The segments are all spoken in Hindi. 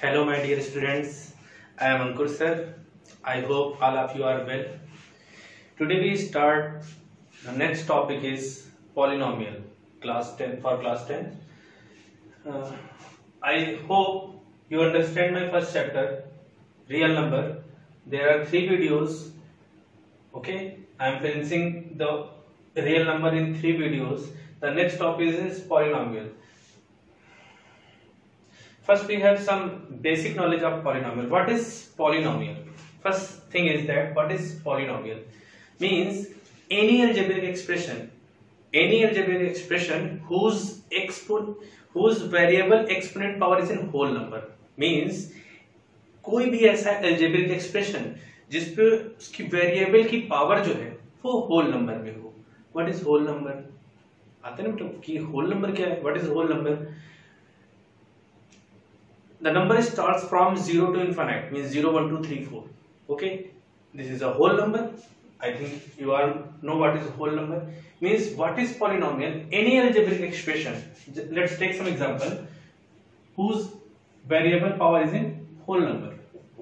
Hello, my dear students. I am Ankur sir. I hope all of you are well. Today we start. The next topic is polynomial. Class 10 for class 10. I hope you understand my first chapter, real number. There are 3 videos. Okay, I am finishing the real number in 3 videos. The next topic is polynomial. First, we have some basic knowledge of polynomial. What is polynomial? First thing is that what is polynomial? Means any algebraic expression whose variable exponent power is in whole number. Means कोई भी ऐसा algebraic expression जिस पे उसकी वेरिएबल की पावर जो है वो होल नंबर में हो. What is whole number? आता है ना मतलब कि होल नंबर क्या है? What is whole number? The number starts from 0 to infinite, means 0, 1, 2, 3, 4. Okay, this is a whole number. I think you all know what is whole number. Means what is polynomial? Any algebraic expression. Let's take some example whose variable power is in whole number.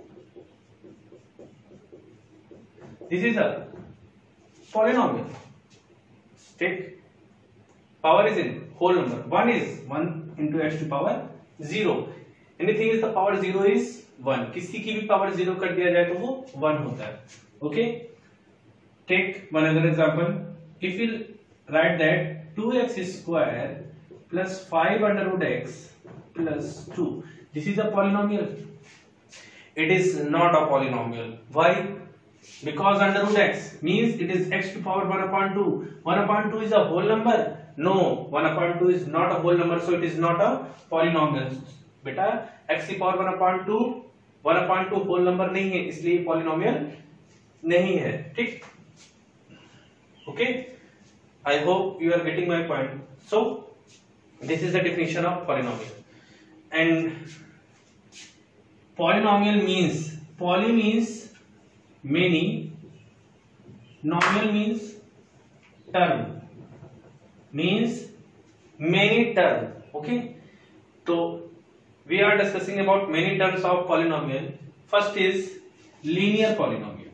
This is a polynomial. Take power is in whole number. 1 is 1 into x to power 0. Anything is the power 0 is 1. किसी की भी पावर 0 कर दिया जाए तो वो 1 होता है. Okay, take one other example. If we write that 2x square plus 5 under root x plus 2, this is a polynomial. It is not a polynomial. Why? Because under root x means it is x to power 1 upon 2. 1 upon 2 is a whole number. No, 1 upon 2 is not a whole number, so it is not a polynomial. बेटा x की पावर 1 upon 2 होल नंबर नहीं है, इसलिए पॉलिनोमियल नहीं है. ठीक, okay. I hope you are getting my point. So this is the definition of polynomial. And polynomial means, poly means many, nomial means term, means many term. Okay, तो we are discussing about many terms of polynomial. First is linear polynomial.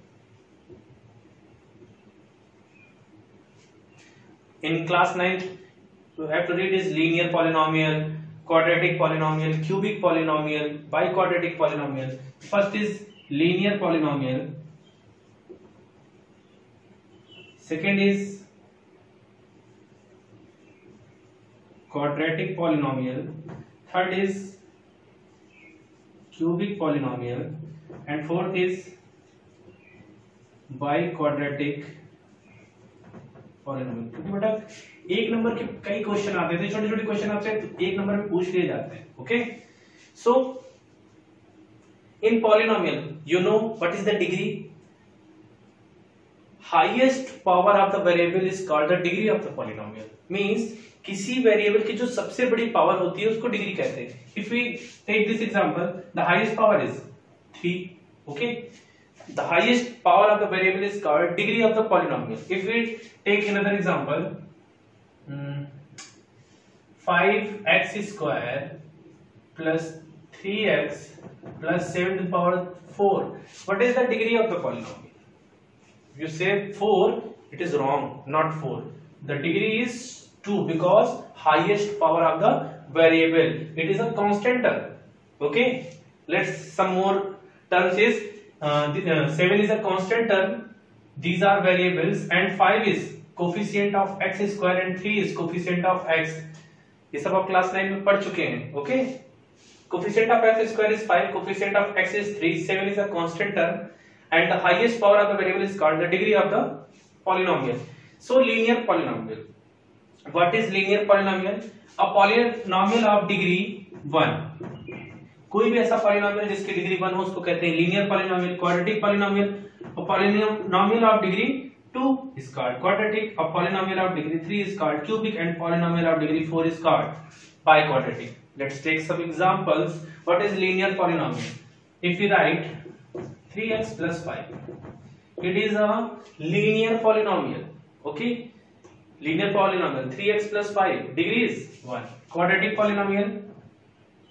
In class 9 you have to read is linear polynomial, quadratic polynomial, cubic polynomial, biquadratic polynomial. First is linear polynomial. Second is quadratic polynomial. Third is cubic polynomial, and fourth is biquadratic polynomial. क्योंकि बेटा एक नंबर के कई क्वेश्चन आते थे, छोटे छोटे क्वेश्चन आपसे तो एक नंबर में पूछ लिए जाते हैं. Okay, so in polynomial you know what is the degree. Highest power of the variable is called the degree of the polynomial. Means किसी वेरिएबल की जो सबसे बड़ी पावर होती है उसको डिग्री कहते हैं. If we take this example, the highest power is 3. Okay, the highest power of the variable is called degree of the polynomial. If we take another example, 5x square plus 3x plus 7 to the power 4. What is the degree of the polynomial? You say 4, it is wrong, not 4. The degree is 2 because highest power of the variable, it is a constant term. Okay, let's some more terms is 7 is a constant term, these are variables, and 5 is coefficient of x square and 3 is coefficient of x. ये सब आप क्लास 9 में पढ़ चुके हैं. Okay, coefficient of x square is 5, coefficient of x is 3, 7 is a constant term, and the highest power of the variable is called the degree of the polynomial. So linear polynomial. What is linear polynomial? A polynomial of degree 1. कोई भी ऐसा polynomial जिसकी डिग्री 1 हो उसको कहते हैं linear polynomial. Quadratic polynomial, a polynomial of degree 2 is called quadratic. A polynomial of degree 3 is called cubic, and polynomial of degree 4 is called biquadratic. Let's take some examples. What is linear polynomial? If we write 3x plus 5, it is a linear polynomial. Okay, linear polynomial 3x plus 5, degree is 1. Quadratic polynomial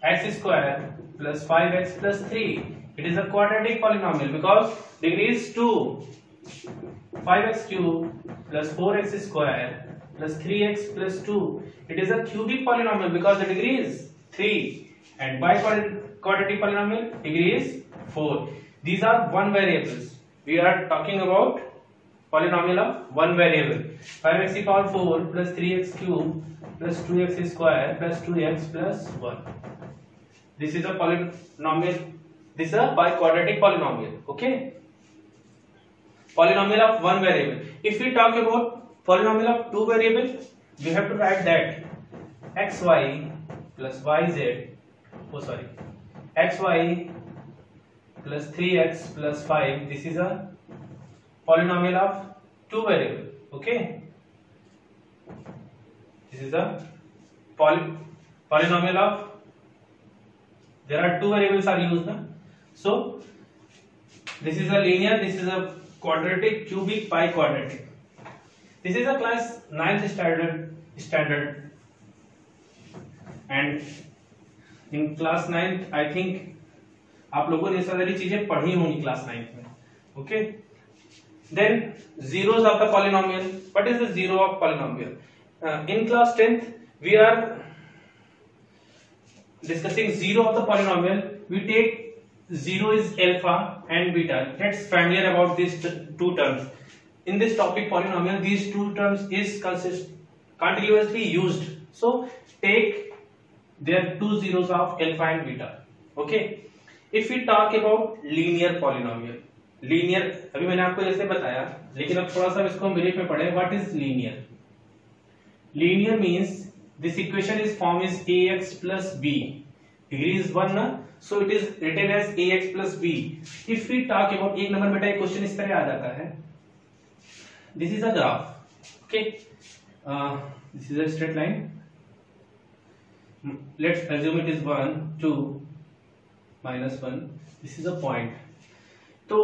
x square plus 5x plus 3. It is a quadratic polynomial because degree is 2. 5x cube plus 4x square plus 3x plus 2. It is a cubic polynomial because the degree is 3. And by quadratic polynomial, degree is 4. These are one variables. We are talking about polynomial of one variable. 5x to the power 4 plus 3x cube plus 2x square plus 2x plus 1. This is a polynomial. This is a biquadratic polynomial. Okay. Polynomial of one variable. If we talk about polynomial of two variable, we have to write that xy plus yz. Oh sorry, xy plus 3x plus 5. This is a polynomial of two variable. Okay. This is a polynomial of, there are two variables are used now. So this is a linear, this is a quadratic, cubic, biquadratic. This is a class 9th standard and in class 9th I think आप लोगों ने सारी चीजें पढ़ी होंगी क्लास 9th में. Okay. Then zeros of the polynomial. What is the zero of polynomial? In class 10th we are discussing zero of the polynomial. We take zero is alpha and beta. Let's familiar about these two terms. In this topic polynomial, these two terms is continuously used. So take there two zeros of alpha and beta. Okay. If we talk about linear polynomial, linear अभी मैंने आपको जैसे बताया, लेकिन अब थोड़ा सा इसको हम ब्रीफ में पढ़े. What is linear? Linear means this equation is form is ax plus b. Degree is 1 ना, so it is written as ax plus b. If we talk about एक नंबर बेटा एक क्वेश्चन इस तरह आ जाता है. This is a graph. Okay. This is a straight line. Let's assume it is 1, 2, minus 1. This is a point. तो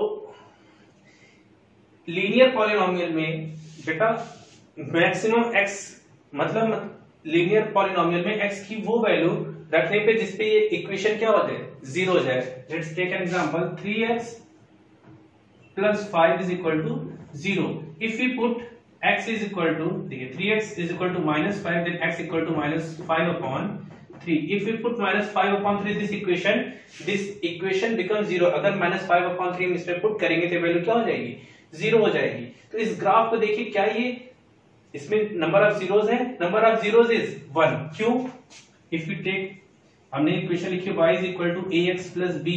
लीनियर पॉलिनोमियल में बेटा मैक्सिमम x मतलब लीनियर पॉलिनोमियल में x की वो वैल्यू रखने पे जिसपे ये इक्वेशन क्या हो जाए, जीरो हो जाए. Let's take an example 3x plus 5 is equal to 0. If we put x is equal to, देखिए 3x is equal to minus 5, then x equal to minus 5 upon 3. If we put minus 5 upon 3 this equation becomes 0. अगर minus 5 upon 3 इसमें पुट करेंगे तो वैल्यू क्या हो जाएगी, 0 हो जाएगी. तो इस ग्राफ को देखिए, क्या ये इसमें नंबर ऑफ जीरोस है, नंबर ऑफ जीरोस इज 1. क्यों? इफ वी टेक, हमने इक्वेशन लिखी y is equal to ax plus b.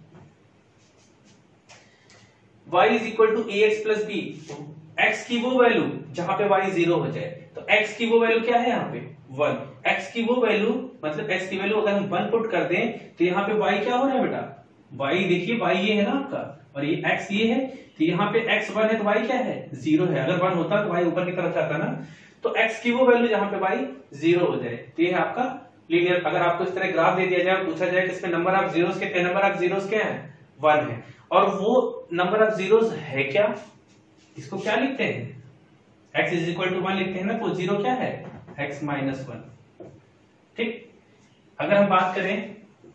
y is equal to ax plus b. x की वो वैल्यू जहां पे y 0 हो जाए, तो x की वो वैल्यू क्या है यहाँ पे 1. x की वो वैल्यू मतलब x की वैल्यू अगर हम 1 पुट कर दें तो यहाँ पे y क्या हो रहा है बेटा, y देखिए y ये है ना आपका और ये x ये है, तो यहाँ पे x 1 है तो y क्या है 0 है. अगर 1 होता तो y ऊपर की तरफ जाता ना, तो x की वो वैल्यू जहां पे y 0 हो जाए, तो ये है आपका लीनियर. अगर आपको इस तरह ग्राफ दे दिया जाए, पूछा जाए कि इसमें नंबर ऑफ जीरोस कितने, नंबर ऑफ जीरोस क्या है 1 है, और वो नंबर ऑफ जीरोस है क्या, इसको क्या लिखते हैं, x इज इक्वल टू 1 लिखते हैं ना, तो 0 क्या है x माइनस 1. ठीक. अगर हम बात करें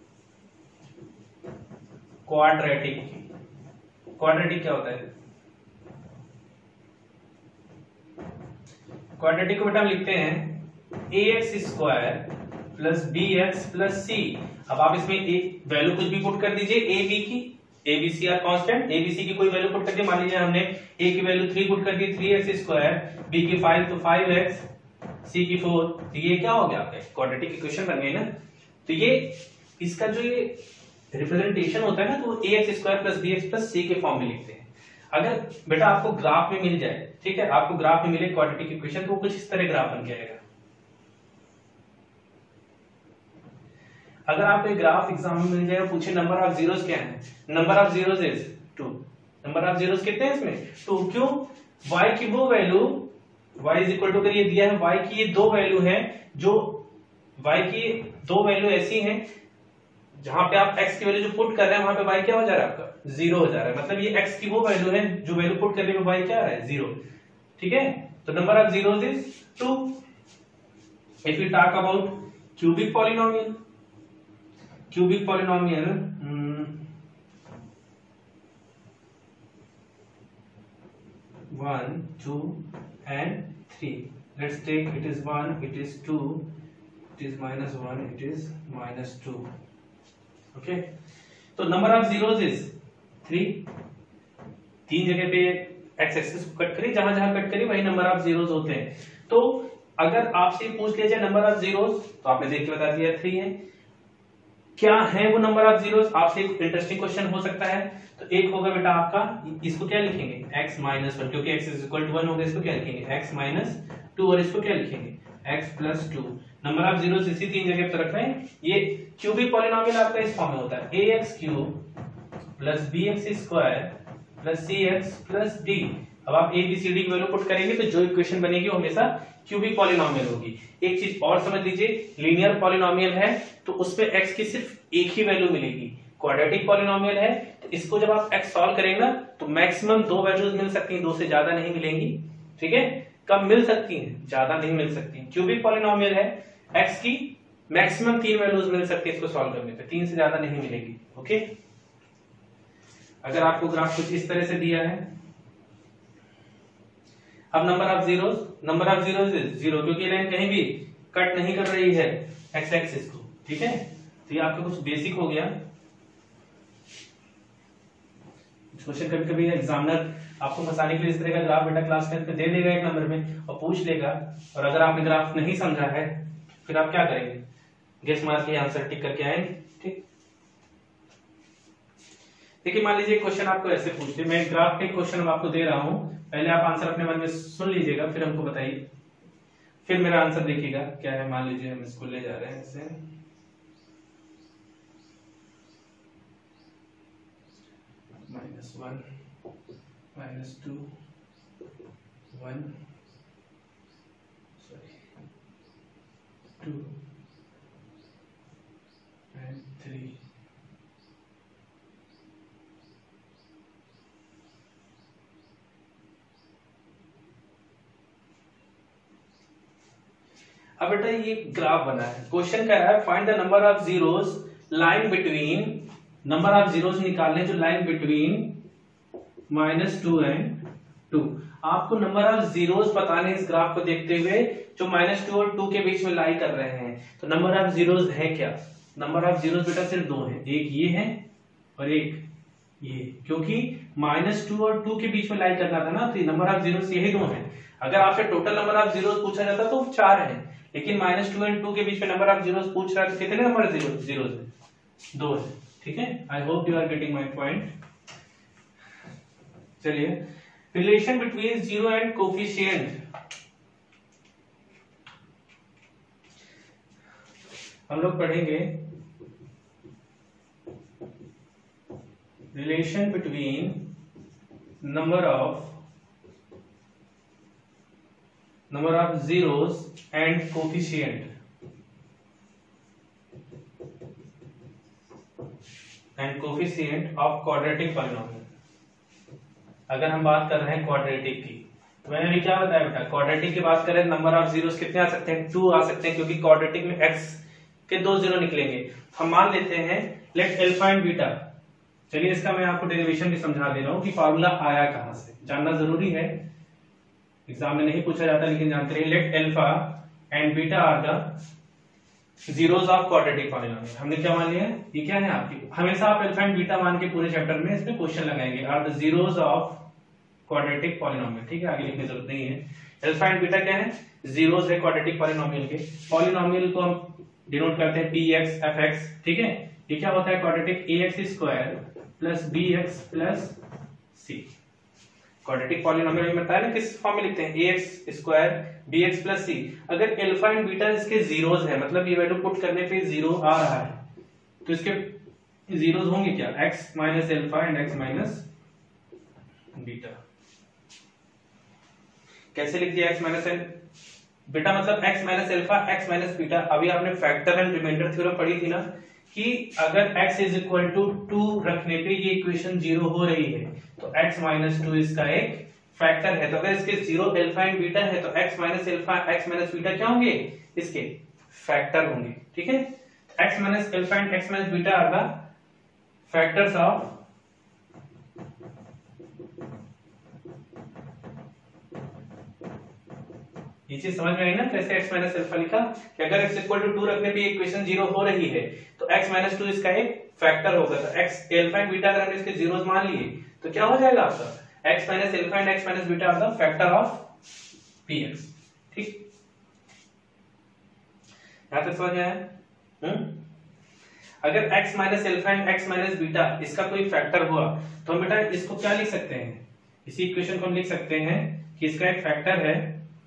क्वाड्रेटिक की, क्वाड्रेटिक क्या होता है, क्वाड्रेटिक को बेटा हम लिखते हैं ax square plus bx plus c. अब आप इसमें एक वैल्यू कुछ भी पुट कर दीजिए, a b की, a b c are constant, a b c की कोई वैल्यू पुट करके, मान लीजिए हमने a की वैल्यू 3 पुट कर दी, 3x स्क्वायर, b की 5 तो 5x, c की 4, तो ये क्या हो गया आपका क्वाड्रेटिक इक्वेशन बन गई ना. तो ये इसका जो ये रिप्रेजेंटेशन होता है ना, तो ax square plus bx plus c के फॉर्म में लिखते हैं. अगर बेटा आपको ग्राफ में मिल जाए, ठीक है, आपको ग्राफ में मिले क्वाड्रेटिक इक्वेशन, तो कुछ इस तरह ग्राफ बन जाएगा. अगर आपको ग्राफ एग्जाम में मिल जाएगा, पूछे नंबर ऑफ जीरोस क्या है, number of zeros is 2. Number of zeros कितने हैं इसमें 2. क्यों, y की वो value, y is equal to, अगर ये दिया है y की ये दो वैल्यू है, जो y की दो वैल्यू ऐसी हैं जहां पे आप x की वैल्यू जो पुट कर रहे हैं वहां पे y क्या हो जा रहा है आपका 0 हो जा रहा है. मतलब ये x की वो वैल्यू है जो वैल्यू पुट करने पे y क्या आ रहा है 0. ठीक है, तो number of zeros is 2. If you talk about cubic polynomial, cubic polynomial 1 2 and 3. Let's take it is 1, it is 2, it is -1, it is -2. Okay, तो नंबर ऑफ जीरोस इज 3. तीन जगह पे एक्स एक्सिस को कट करिए, जहां जहां कट करिए वही नंबर ऑफ जीरोस होते हैं. तो अगर आपसे पूछ लिया जाए नंबर ऑफ जीरोस, तो आपने देख के बता दिया 3 है. क्या है वो नंबर ऑफ जीरोस? आपसे एक इंटरेस्टिंग क्वेश्चन हो सकता है. तो एक होगा बेटा आपका, इसको क्या लिखेंगे x -1, क्योंकि x इज इक्वल टू 1 होगा, इसको क्या लिखेंगे x -2, और इसको क्या लिखेंगे x + 2. नंबर ऑफ जीरोस इसी तीन जगह पर रख रहे हैं. ये क्यूबिक पॉलिनोमियल आपका इस फॉर्म में होता है ax³ + bx² + cx + d. अब आप a b c d की वैल्यू पुट करेंगे तो जो इक्वेशन बनेगी वो हमेशा क्यूबिक पॉलिनोमियल होगी. एक चीज और समझ लीजिए, लीनियर पॉलिनोमियल है तो उसपे x की सिर्फ एक ही वैल्यू मिलेगी. क्वाड्रेटिक पॉलिनोमियल है तो इसको जब आप x सॉल्व करेंगे ना तो मैक्सिमम 2 वैल्यूज मिल सकती हैं, 2 से ज्यादा नहीं मिलेंगी. ठीक है, कम मिल सकती हैं, ज्यादा नहीं मिल सकती. क्यूबिक पॉलिनोमियल है, x की मैक्सिमम 3 वैल्यूज मिल सकती है इसको सॉल्व करने पे, 3 से ज्यादा नहीं मिलेगी. ओके, अगर आपको ग्राफ कुछ इस तरह से दिया है, अब नंबर ऑफ जीरोस इज 0, क्योंकि लाइन कहीं भी कट नहीं कर रही है एक्स एक्सिस को. ठीक है, तो ये आपका कुछ बेसिक हो गया. क्वेश्चन कभी कभी एग्जामिनर आपको फंसाने के लिए इस तरह का ग्राफ बेटा क्लास 10 पे दे देगा 1 नंबर में और पूछ लेगा, और अगर आपने ग्राफ नहीं समझा है फिर आप क्या करेंगे, गेस मार के आंसर टिक करके आएंगे. ठीक, देखिए मान लीजिए क्वेश्चन आपको ऐसे पूछते, मैं ग्राफ के क्वेश्चन आपको दे रहा हूं, पहले आप आंसर अपने मन में सुन लीजिएगा, फिर हमको बताइए, फिर मेरा आंसर देखिएगा क्या है. मान लीजिए हम इसको ले जा रहे हैं ऐसे, -1 -2 1 2 and 3. अब बेटा ये ग्राफ बना है, क्वेश्चन कह रहा है find the number of zeros line between, number of zeros निकालने जो लाइन बिटवीन -2 and 2. आपको नंबर ऑफ जीरोस बताने इस ग्राफ को देखते हुए जो -2 और 2 के बीच में लाई कर रहे हैं. तो नंबर ऑफ जीरोस है क्या? नंबर ऑफ जीरोस बेटा सिर्फ 2 है, एक ये है और एक ये, क्योंकि -2 और 2 के बीच में लाई करना था ना, तो नंबर ऑफ जीरोस यही 2 है. अगर आपसे टोटल नंबर ऑफ जीरोस पूछा जाता तो 4 है, लेकिन -2 और 2 के बीच में नंबर ऑफ जीरोस पूछ रहा है तो कितने नंबर जीरोस है? 2 है. ठीक है, I hope you are getting my point. चलिए, relation between zero and coefficient हम लोग पढ़ेंगे. Relation between number of zeros and coefficient of quadratic polynomial. अगर हम बात कर रहे हैं क्वाड्रेटिक की, तो मैंने अभी क्या बताया बेटा, क्वाड्रेटिक की बात करें नंबर ऑफ जीरोस कितने आ सकते हैं? 2 आ सकते हैं, क्योंकि क्वाड्रेटिक में x के 2 जीरो निकलेंगे. हम मान लेते हैं लेट अल्फा एंड बीटा. चलिए इसका मैं आपको डेरिवेशन भी समझा दे रहा हूं कि फार्मूला आया कहां से, जानना जरूरी है, एग्जाम में नहीं पूछा जाता लेकिन जानते रहिए. Let alpha and beta are the zeros of quadratic polynomial. हमने क्या मान लिया, ये क्या है आपकी, हमेशा आप अल्फा एंड बीटा मान के पूरे चैप्टर में इसमें क्वेश्चन लगाएंगे. Are the zeros of quadratic polynomial. ठीक है, आगे लिखने की जरूरत नहीं है. अल्फा एंड बीटा क्या है? जीरोस है क्वाड्रेटिक पॉलिनोमियल के. पॉलिनोमियल को हम डिनोट करते हैं px fx. ठीक है, ये क्या होता है quadratic? ax² + bx + c. Quadratic polynomial में बताया ना किस फॉर्म में लिखते हैं, ax² bx + c. अगर अल्फा एंड बीटा इसके जीरोस है, मतलब ये वैल्यू पुट करने पे 0 आ रहा है, तो इसके जीरोस होंगे क्या? x - alpha and x - beta. कैसे लिख दिया? x - बीटा मतलब x - अल्फा x - बीटा. अभी आपने फैक्टर एंड रिमाइंडर थ्योरम पढ़ी थी ना, कि अगर x = 2 रखने पे ये इक्वेशन 0 हो रही है तो x - 2 इसका एक फैक्टर है. तो अगर इसके 0 अल्फा एंड बीटा है तो x - अल्फा x - बीटा क्या होंगे? इसके फैक्टर होंगे. ठीक है, x minus alpha and x minus beta are the factors of ये चीज समझ में आई ना कैसे x माइनस अल्फा लिखा कि अगर x इक्वल टू 2 रखने पे इक्वेशन 0 हो रही है तो x माइनस 2 इसका एक फैक्टर होगा। तो x अल्फा एंड बीटा अगर हमने इसके जीरोस मान लिए तो क्या हो जाएगा आपका x minus alpha and x minus beta are the factor of px। ठीक, यहां तक समझ में आया? अगर x minus alpha and x minus beta इसका कोई फैक्टर हुआ तो हम बेटा इसको क्या लिख सकते हैं, इसी इक्वेशन को हम लिख सकते हैं कि इसका एक फैक्टर है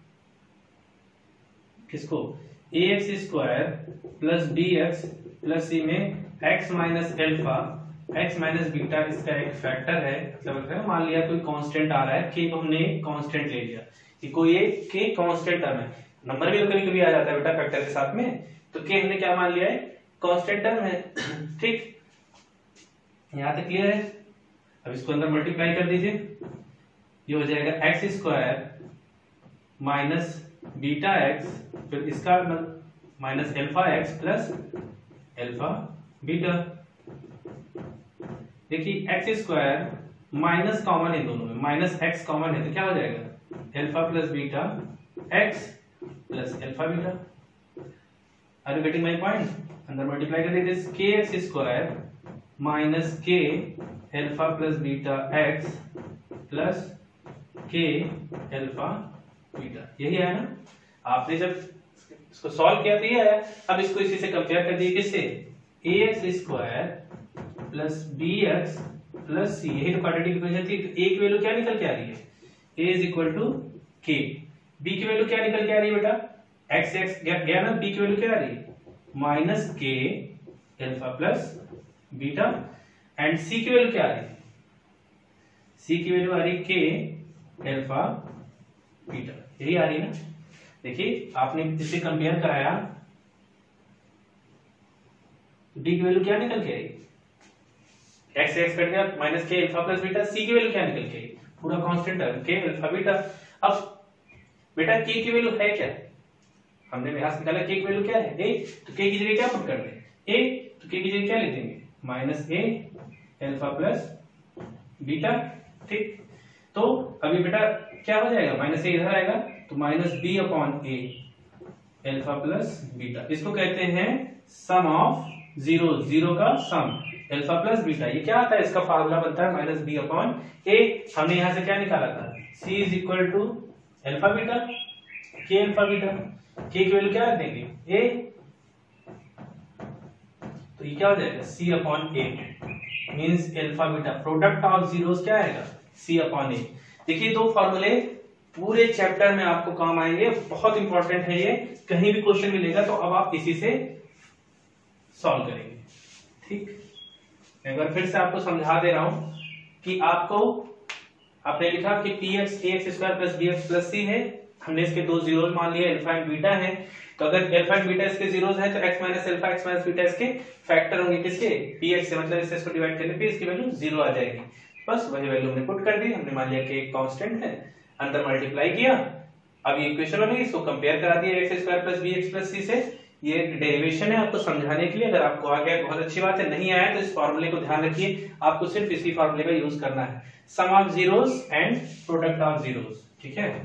किसको, ax square plus bx plus c में x minus alpha x minus beta इसका एक फैक्टर है। मतलब मान लिया कोई कांस्टेंट आ रहा है k को हमने कांस्टेंट ले लिया कि कोई एक k कांस्टेंट टर्म है, नंबर भी तो कभी कभी आ जाता है बेटा फैक्टर के साथ में, तो k हमने क्या मान लिया है कांस्टेंट टर्म है। ठीक, यहां तक क्लियर है? अब इसको अंदर मल्टीप्लाई कर दीजिए, ये हो जाएगा x square minus beta x फिर इसका minus alpha x plus alpha beta. देखिए एक्स स्क्वायर माइनस कॉमन है दोनों में, माइनस एक्स कॉमन है तो क्या हो जाएगा alpha plus beta x plus alpha beta. Are you getting my point? अंदर मल्टीप्लाई कर दीजिए k x square minus k alpha plus beta x plus k alpha beta, यही है ना? आपने जब इसको सॉल्व किया तो ये आया। अब इसको इसी से कंपेयर कर दिए किससे, ax square plus bx plus c, यही तो क्वाड्रेटिक इक्वेशन थी। तो a की वैल्यू क्या निकल के आ रही है, a is equal to k, b की वैल्यू क्या निकल के आ रही है बेटा, x गया ना, b की वैल्यू क्या आ रही है minus k alpha plus beta, and c की वैल्यू क्या आ रही है, c की वैल्यू आ रही है k अल्फा बीटा, यही आ रही है ना? देखिए आपने इससे कंपेयर कराया तो d की वैल्यू क्या निकल के आई, x x कट गया minus k alpha plus beta, c की वैल्यू क्या निकल के आई पूरा constant term k alpha beta. अब बेटा k की वैल्यू है क्या, हमने यहां से निकाला k की वैल्यू क्या है a, तो k की जगह क्या पुट कर दें a, तो k की जगह क्या लिख देंगे minus a alpha plus beta. ठीक, तो अभी बेटा क्या हो जाएगा, माइनस a इधर आएगा तो minus b upon a alpha plus beta, इसको कहते हैं सम ऑफ जीरो, जीरो का सम अल्फा प्लस बीटा। ये क्या आता है, इसका फार्मूला बनता है माइनस b अपॉन a। हमने यहां से क्या निकाला था, c is equal to alpha beta k alpha beta, k की वैल्यू क्या रख देंगे a, तो ये क्या हो जाएगा c upon a means alpha beta, product of zeros क्या आएगा c अपॉन a। देखिए दो फार्मूले पूरे चैप्टर में आपको काम आएंगे, बहुत इंपॉर्टेंट है ये, कहीं भी क्वेश्चन मिलेगा तो अब आप इसी से सॉल्व करेंगे। ठीक, एक बार फिर से आपको समझा दे रहा हूं कि आपको आपने लिखा कि px ax square plus bx plus c है, हमने इसके दो जीरोस मान लिए अल्फा एंड बीटा है, तो अगर अल्फा एंड बीटा इसके जीरोस है तो x minus alpha x minus beta इसके फैक्टर होंगे किसके, px से, मतलब इसको डिवाइड करने पे इसकी वैल्यू 0 आ जाएगी। बस वही वैल्यू हमने पुट कर दी, हमने मान लिया कि एक कांस्टेंट है, अंदर मल्टीप्लाई किया, अब ये इक्वेशन बनेगी, इसको कंपेयर करा दिया x square plus bx plus c से। ये डेरिवेशन है आपको समझाने के लिए, अगर आपको आ गया बहुत अच्छी बात है, नहीं आया तो इस फॉर्मूले को ध्यान रखिए, आपको सिर्फ इसी फॉर्मूले का यूज करना है, sum of zeros and product of zeros. ठीक है,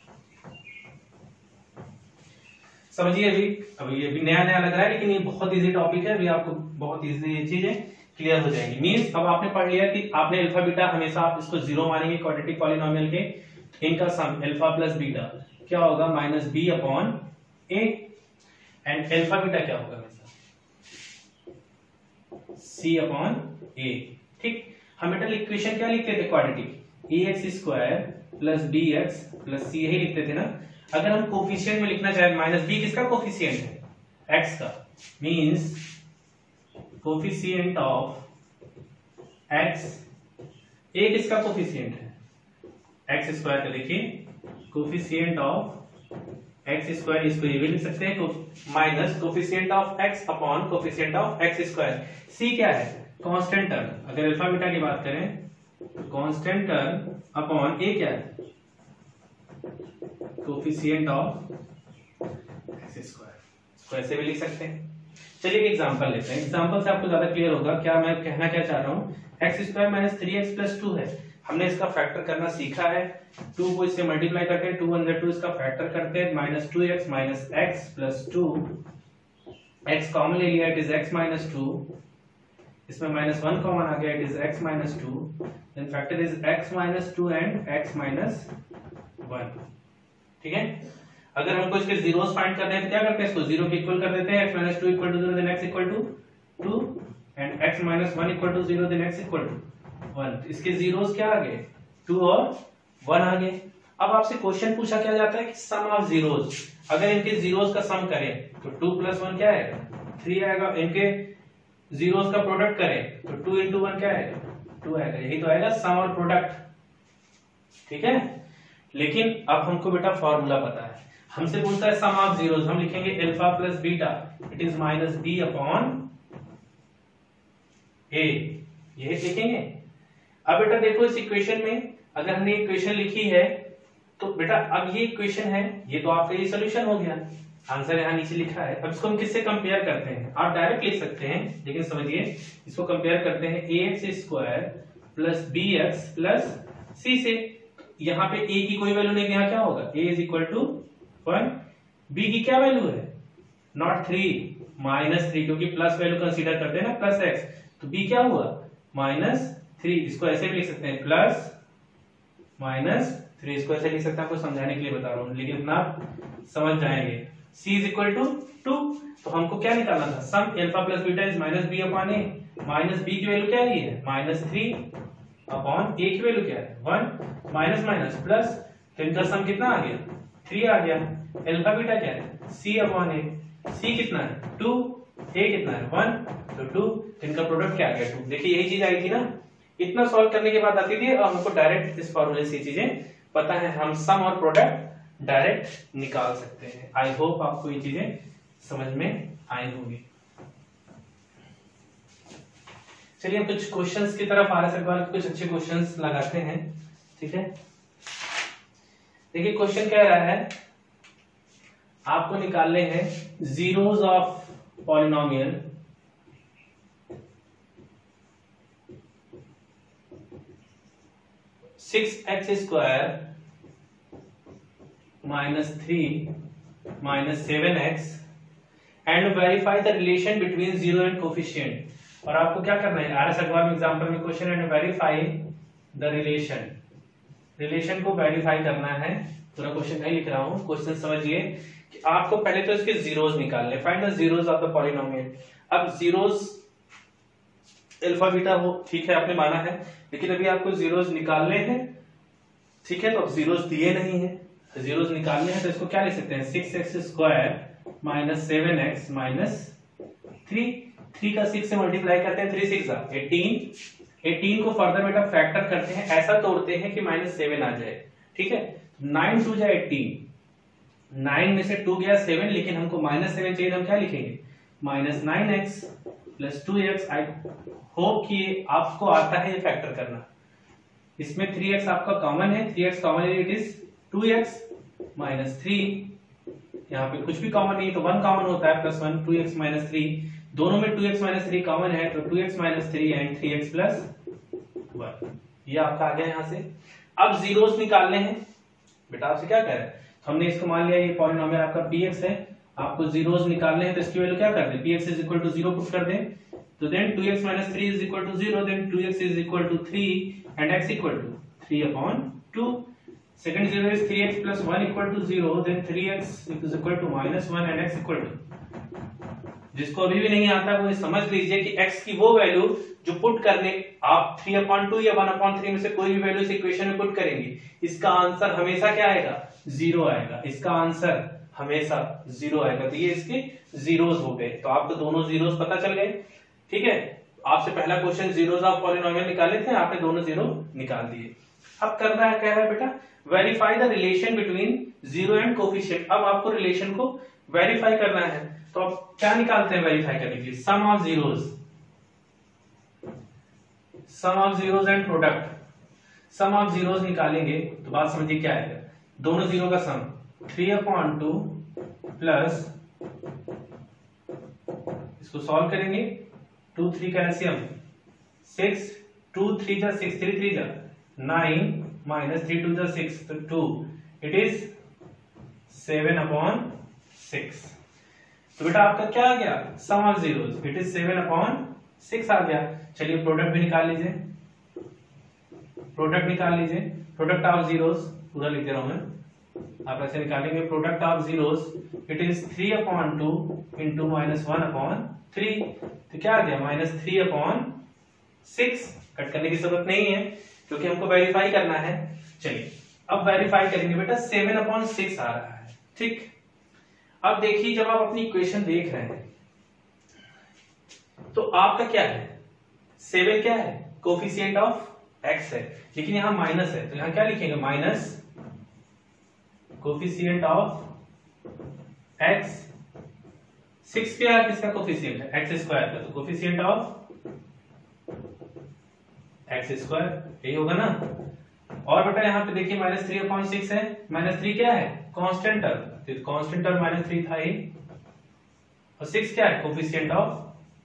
समझिए। अभी ये भी नया नया लग रहा है लेकिन ये बहुत इजी टॉपिक है, अभी आपको बहुत इजी ये चीजें क्लियर हो जाएंगी। मींस अब आपने पढ़ लिया कि आपने अल्फा बीटा हमेशा आप इसको जीरो मानेंगे क्वाड्रेटिक पॉलिनोमियल के, इनका सम अल्फा प्लस बीटा क्या होगा minus b upon a, and alpha beta क्या होगा हमेशा c अपॉन a। ठीक, हम बेटा इक्वेशन क्या लिखते थे quadratic, ax square plus bx plus c, यही लिखते थे ना। अगर हम कोफिशिएंट में लिखना चाहें, माइनस b किसका कोफिशिएंट है x का, means coefficient of x, a किसका कोफिशिएंट है एक्स स्क्वायर का, देखिए कोफिशिएंट ऑफ एक्स स्क्वायर, इसको ये भी लिख सकते हैं minus coefficient of x upon coefficient of x square. C क्या है कांस्टेंट टर्म, अगर अल्फा बीटा की बात करें कांस्टेंट टर्म अपॉन ए क्या है कोफिशिएंट ऑफ एक्स स्क्वायर, इसको ऐसे भी लिख सकते हैं। चलिए एक एग्जांपल लेते हैं, एग्जांपल से आपको ज्यादा क्लियर होगा क्या मैं कहना क्या चाह रहा हूँ। X square minus 3x plus 2 है, हमने इसका फैक्टर करना सीखा है, 2 को इससे मल्टीप्लाई करते हैं, 2 1 2 इसका फैक्टर करते हैं, minus 2x minus x plus 2, x common ले लिया, इट इज x माइनस 2, इसमें माइनस 1 कॉमन आ गया, it is x minus 2, then factor is x minus 2 and x minus 1। ठीक है, अगर हमको इसके जीरोस फाइंड करने हैं तो क्या करते हैं, इसको जीरो के इक्वल कर देते हैं, x minus 2 equal to 0 then x equal to 2 and x minus 1 equal to 0 then x equal to 1। इसके जीरोस क्या आ गए, 2 और 1 आ गए। अब आपसे क्वेश्चन पूछा क्या जाता है कि सम ऑफ जीरोस, अगर इनके जीरोस का सम करें तो 2 प्लस 1 क्या आएगा, 3 आएगा, इनके जीरोस का प्रोडक्ट करें तो 2 इंटू 1 क्या आएगा, 2 आएगा, यही तो आएगा सम और प्रोडक्ट। ठीक है, लेकिन अब हमको बेटा फॉर्मूला पता है, हमसे पूछता है सम ऑफ जीरोस, हम लिखेंगे alpha plus beta, it is minus b upon a, यही लिखेंगे। अब बेटा देखो इस इक्वेशन में अगर हमने इक्वेशन लिखी है तो बेटा अब ये इक्वेशन है, ये तो आपका ये सोल्यूशन हो गया, आंसर यहाँ नीचे लिखा है। अब इसको हम किससे कंपेयर करते हैं, आप डायरेक्ट लिख सकते हैं, लेकिन समझिए इसको कंपेयर करते हैं ax square plus bx plus c से। यहाँ पे a की कोई वैल्यू नहीं, यहाँ क्या होगा, a is equal to 1, b की क्या वैल्यू है, नॉट 3 माइनस 3, क्योंकि प्लस वैल्यू कंसीडर करते हैं ना प्लस x, तो b क्या हुआ माइनस 3, इसको ऐसे भी लिख सकते हैं प्लस माइनस 3, इसको ऐसे लिख सकते हैं, आपको समझाने के लिए बता रहा हूं लेकिन अपना समझ जाएंगे। c इज इक्वल टू 2, तो हमको क्या निकालना था, sum alpha plus beta is minus b upon a, minus b की वैल्यू क्या है माइनस 3 अपॉन ए की वैल्यू क्या है 1, माइनस माइनस प्लस, तो इनका सम कितना आ गया 3 आ गया। अल्फा बीटा क्या है c अपॉन ए, c कितना है 2, a कितना है 1, तो 2, इनका प्रोडक्ट क्या आ गया 2। देखिए यही चीज आई थी ना, इतना सॉल्व करने के बाद आती थी, और हमको डायरेक्ट इस फॉर्मूले से चीजें पता है, हम सम और प्रोडक्ट डायरेक्ट निकाल सकते हैं। आई होप आपको ये चीजें समझ में आई होंगी। चलिए कुछ क्वेश्चंस की तरफ आ रहे हैं, कुछ अच्छे क्वेश्चंस लगाते हैं। ठीक है, देखिए क्वेश्चन कह रहा है आपको निकालने हैं zeros of polynomial six x square minus 3 minus 7x and verify the relation between zero and coefficient. और आपको क्या करना है, आर एस अग्रवाल एग्जाम्पल में question and verify the relation, relation को वेरीफाई करना है। पूरा क्वेश्चन नहीं लिख रहा हूं, क्वेश्चन समझिए कि आपको पहले तो इसके जीरोस निकालने, find the zeros of the polynomial. अब जीरोस अल्फा बीटा हो, ठीक है आपने माना है, लेकिन अभी आपको जीरोस निकालने हैं। ठीक है, तो अब जीरोस दिए नहीं है, जीरोस निकालने हैं, तो इसको क्या लिख सकते हैं 6x square minus 7x minus 3 का 6 से मल्टीप्लाई करते हैं, 3 6 18 को फर्दर बेटा फैक्टर करते हैं, ऐसा तोड़ते हैं कि माइनस 7 आ जाए। ठीक है, 9 2 जाए 18, 9 में से 2 गया 7, लेकिन हमको माइनस 7 चाहिए, हम क्या लिखेंगे minus 9x plus 2x। I hope कि आपको आता है ये फैक्टर करना। इसमें 3x आपका कॉमन है, 3x कॉमन है, इट इज 2x माइनस 3, यहाँ पे कुछ भी कॉमन नहीं तो 1 कॉमन होता है प्लस 1, 2x माइनस 3, दोनों में 2x माइनस 3 कॉमन है तो 2x minus 3 and 3x plus 1, ये आपका आ गया यहाँ से। अब जीरोस निकालने हैं, बेटा आपसे क्या कह रहे हैं, तो हमने इसको मान लिया ये पॉलिनोमियल आपका px है, आपको जीरोस निकालने हैं, तो इसकी वैल्यू क्या कर दें, px is equal to 0 put कर दें, तो then 2x minus 3 is equal to 0, then 2x is equal to 3 and x equal to 3 upon 2। Second zero is 3x plus 1 equal to 0, then 3x is equal to minus 1 and x equal to. जिसको अभी भी नहीं आता वो समझ लीजिए कि x की वो वैल्यू जो पुट करने, आप 3/2 या 1/3 में से कोई भी वैल्यू इस इक्वेशन में पुट करेंगे, इसका आंसर हमेशा क्या आएगा 0 आएगा, इसका आंसर हमेशा 0 आएगा। तो ये इसके जीरोस हो गए, तो आपको दोनों जीरोस पता चल गए। ठीक है, आपसे पहला क्वेश्चन जीरोस ऑफ पॉलिनोमियल निकाले थे, आपने दोनों जीरो निकाल दिए। अब करना है क्या है बेटा, verify the relation between zero and coefficient. अब आपको रिलेशन को वेरीफाई करना है, तो आप क्या निकालते हैं वेरीफाई करने के लिए, sum of zeros, sum of zeros and product. Sum of zeros निकालेंगे तो बात समझिए क्या आएगा, दोनों जीरो का सम 3/2 प्लस इसको सॉल्व करेंगे, 2 3 का एलसीएम 6, 2 3 जा 6, 3 3 जा 9 माइनस 3 2 जा 6, तो 2, इट इज 7/6। तो बेटा आपका क्या आ गया, sum of zeros, it is 7/6 आ गया। चलिए प्रोडक्ट भी निकाल लीजिए, प्रोडक्ट निकाल लीजिए, प्रोडक्ट ऑफ जीरोस पूरा लिख दे रहा हूं मैं, आप ऐसे निकालेंगे, product of zeros it is 3/2 into -1/3, तो क्या आ गया -3/6। कट करने की जरूरत नहीं है क्योंकि हमको वेरीफाई करना है। चलिए अब वेरीफाई करेंगे बेटा, 7/6 आ रहा है, ठीक। अब देखिए जब आप अपनी इक्वेशन देख रहे हैं तो आपका क्या है, 7 क्या है, कोफिशिएंट ऑफ x है, लेकिन यहां माइनस है, तो यहां क्या लिखेंगे, माइनस कोफिशिएंट ऑफ x। 6 क्या है, किसका कोफिशिएंट है, x स्क्वायर का, तो कोफिशिएंट ऑफ x स्क्वायर, यही होगा ना। और बेटा यहाँ पे देखिए -3/6 है, -3 क्या है, कांस्टेंट टर्म, तो कांस्टेंट टर्म -3 था ही, और 6 क्या है, कोफिशिएंट ऑफ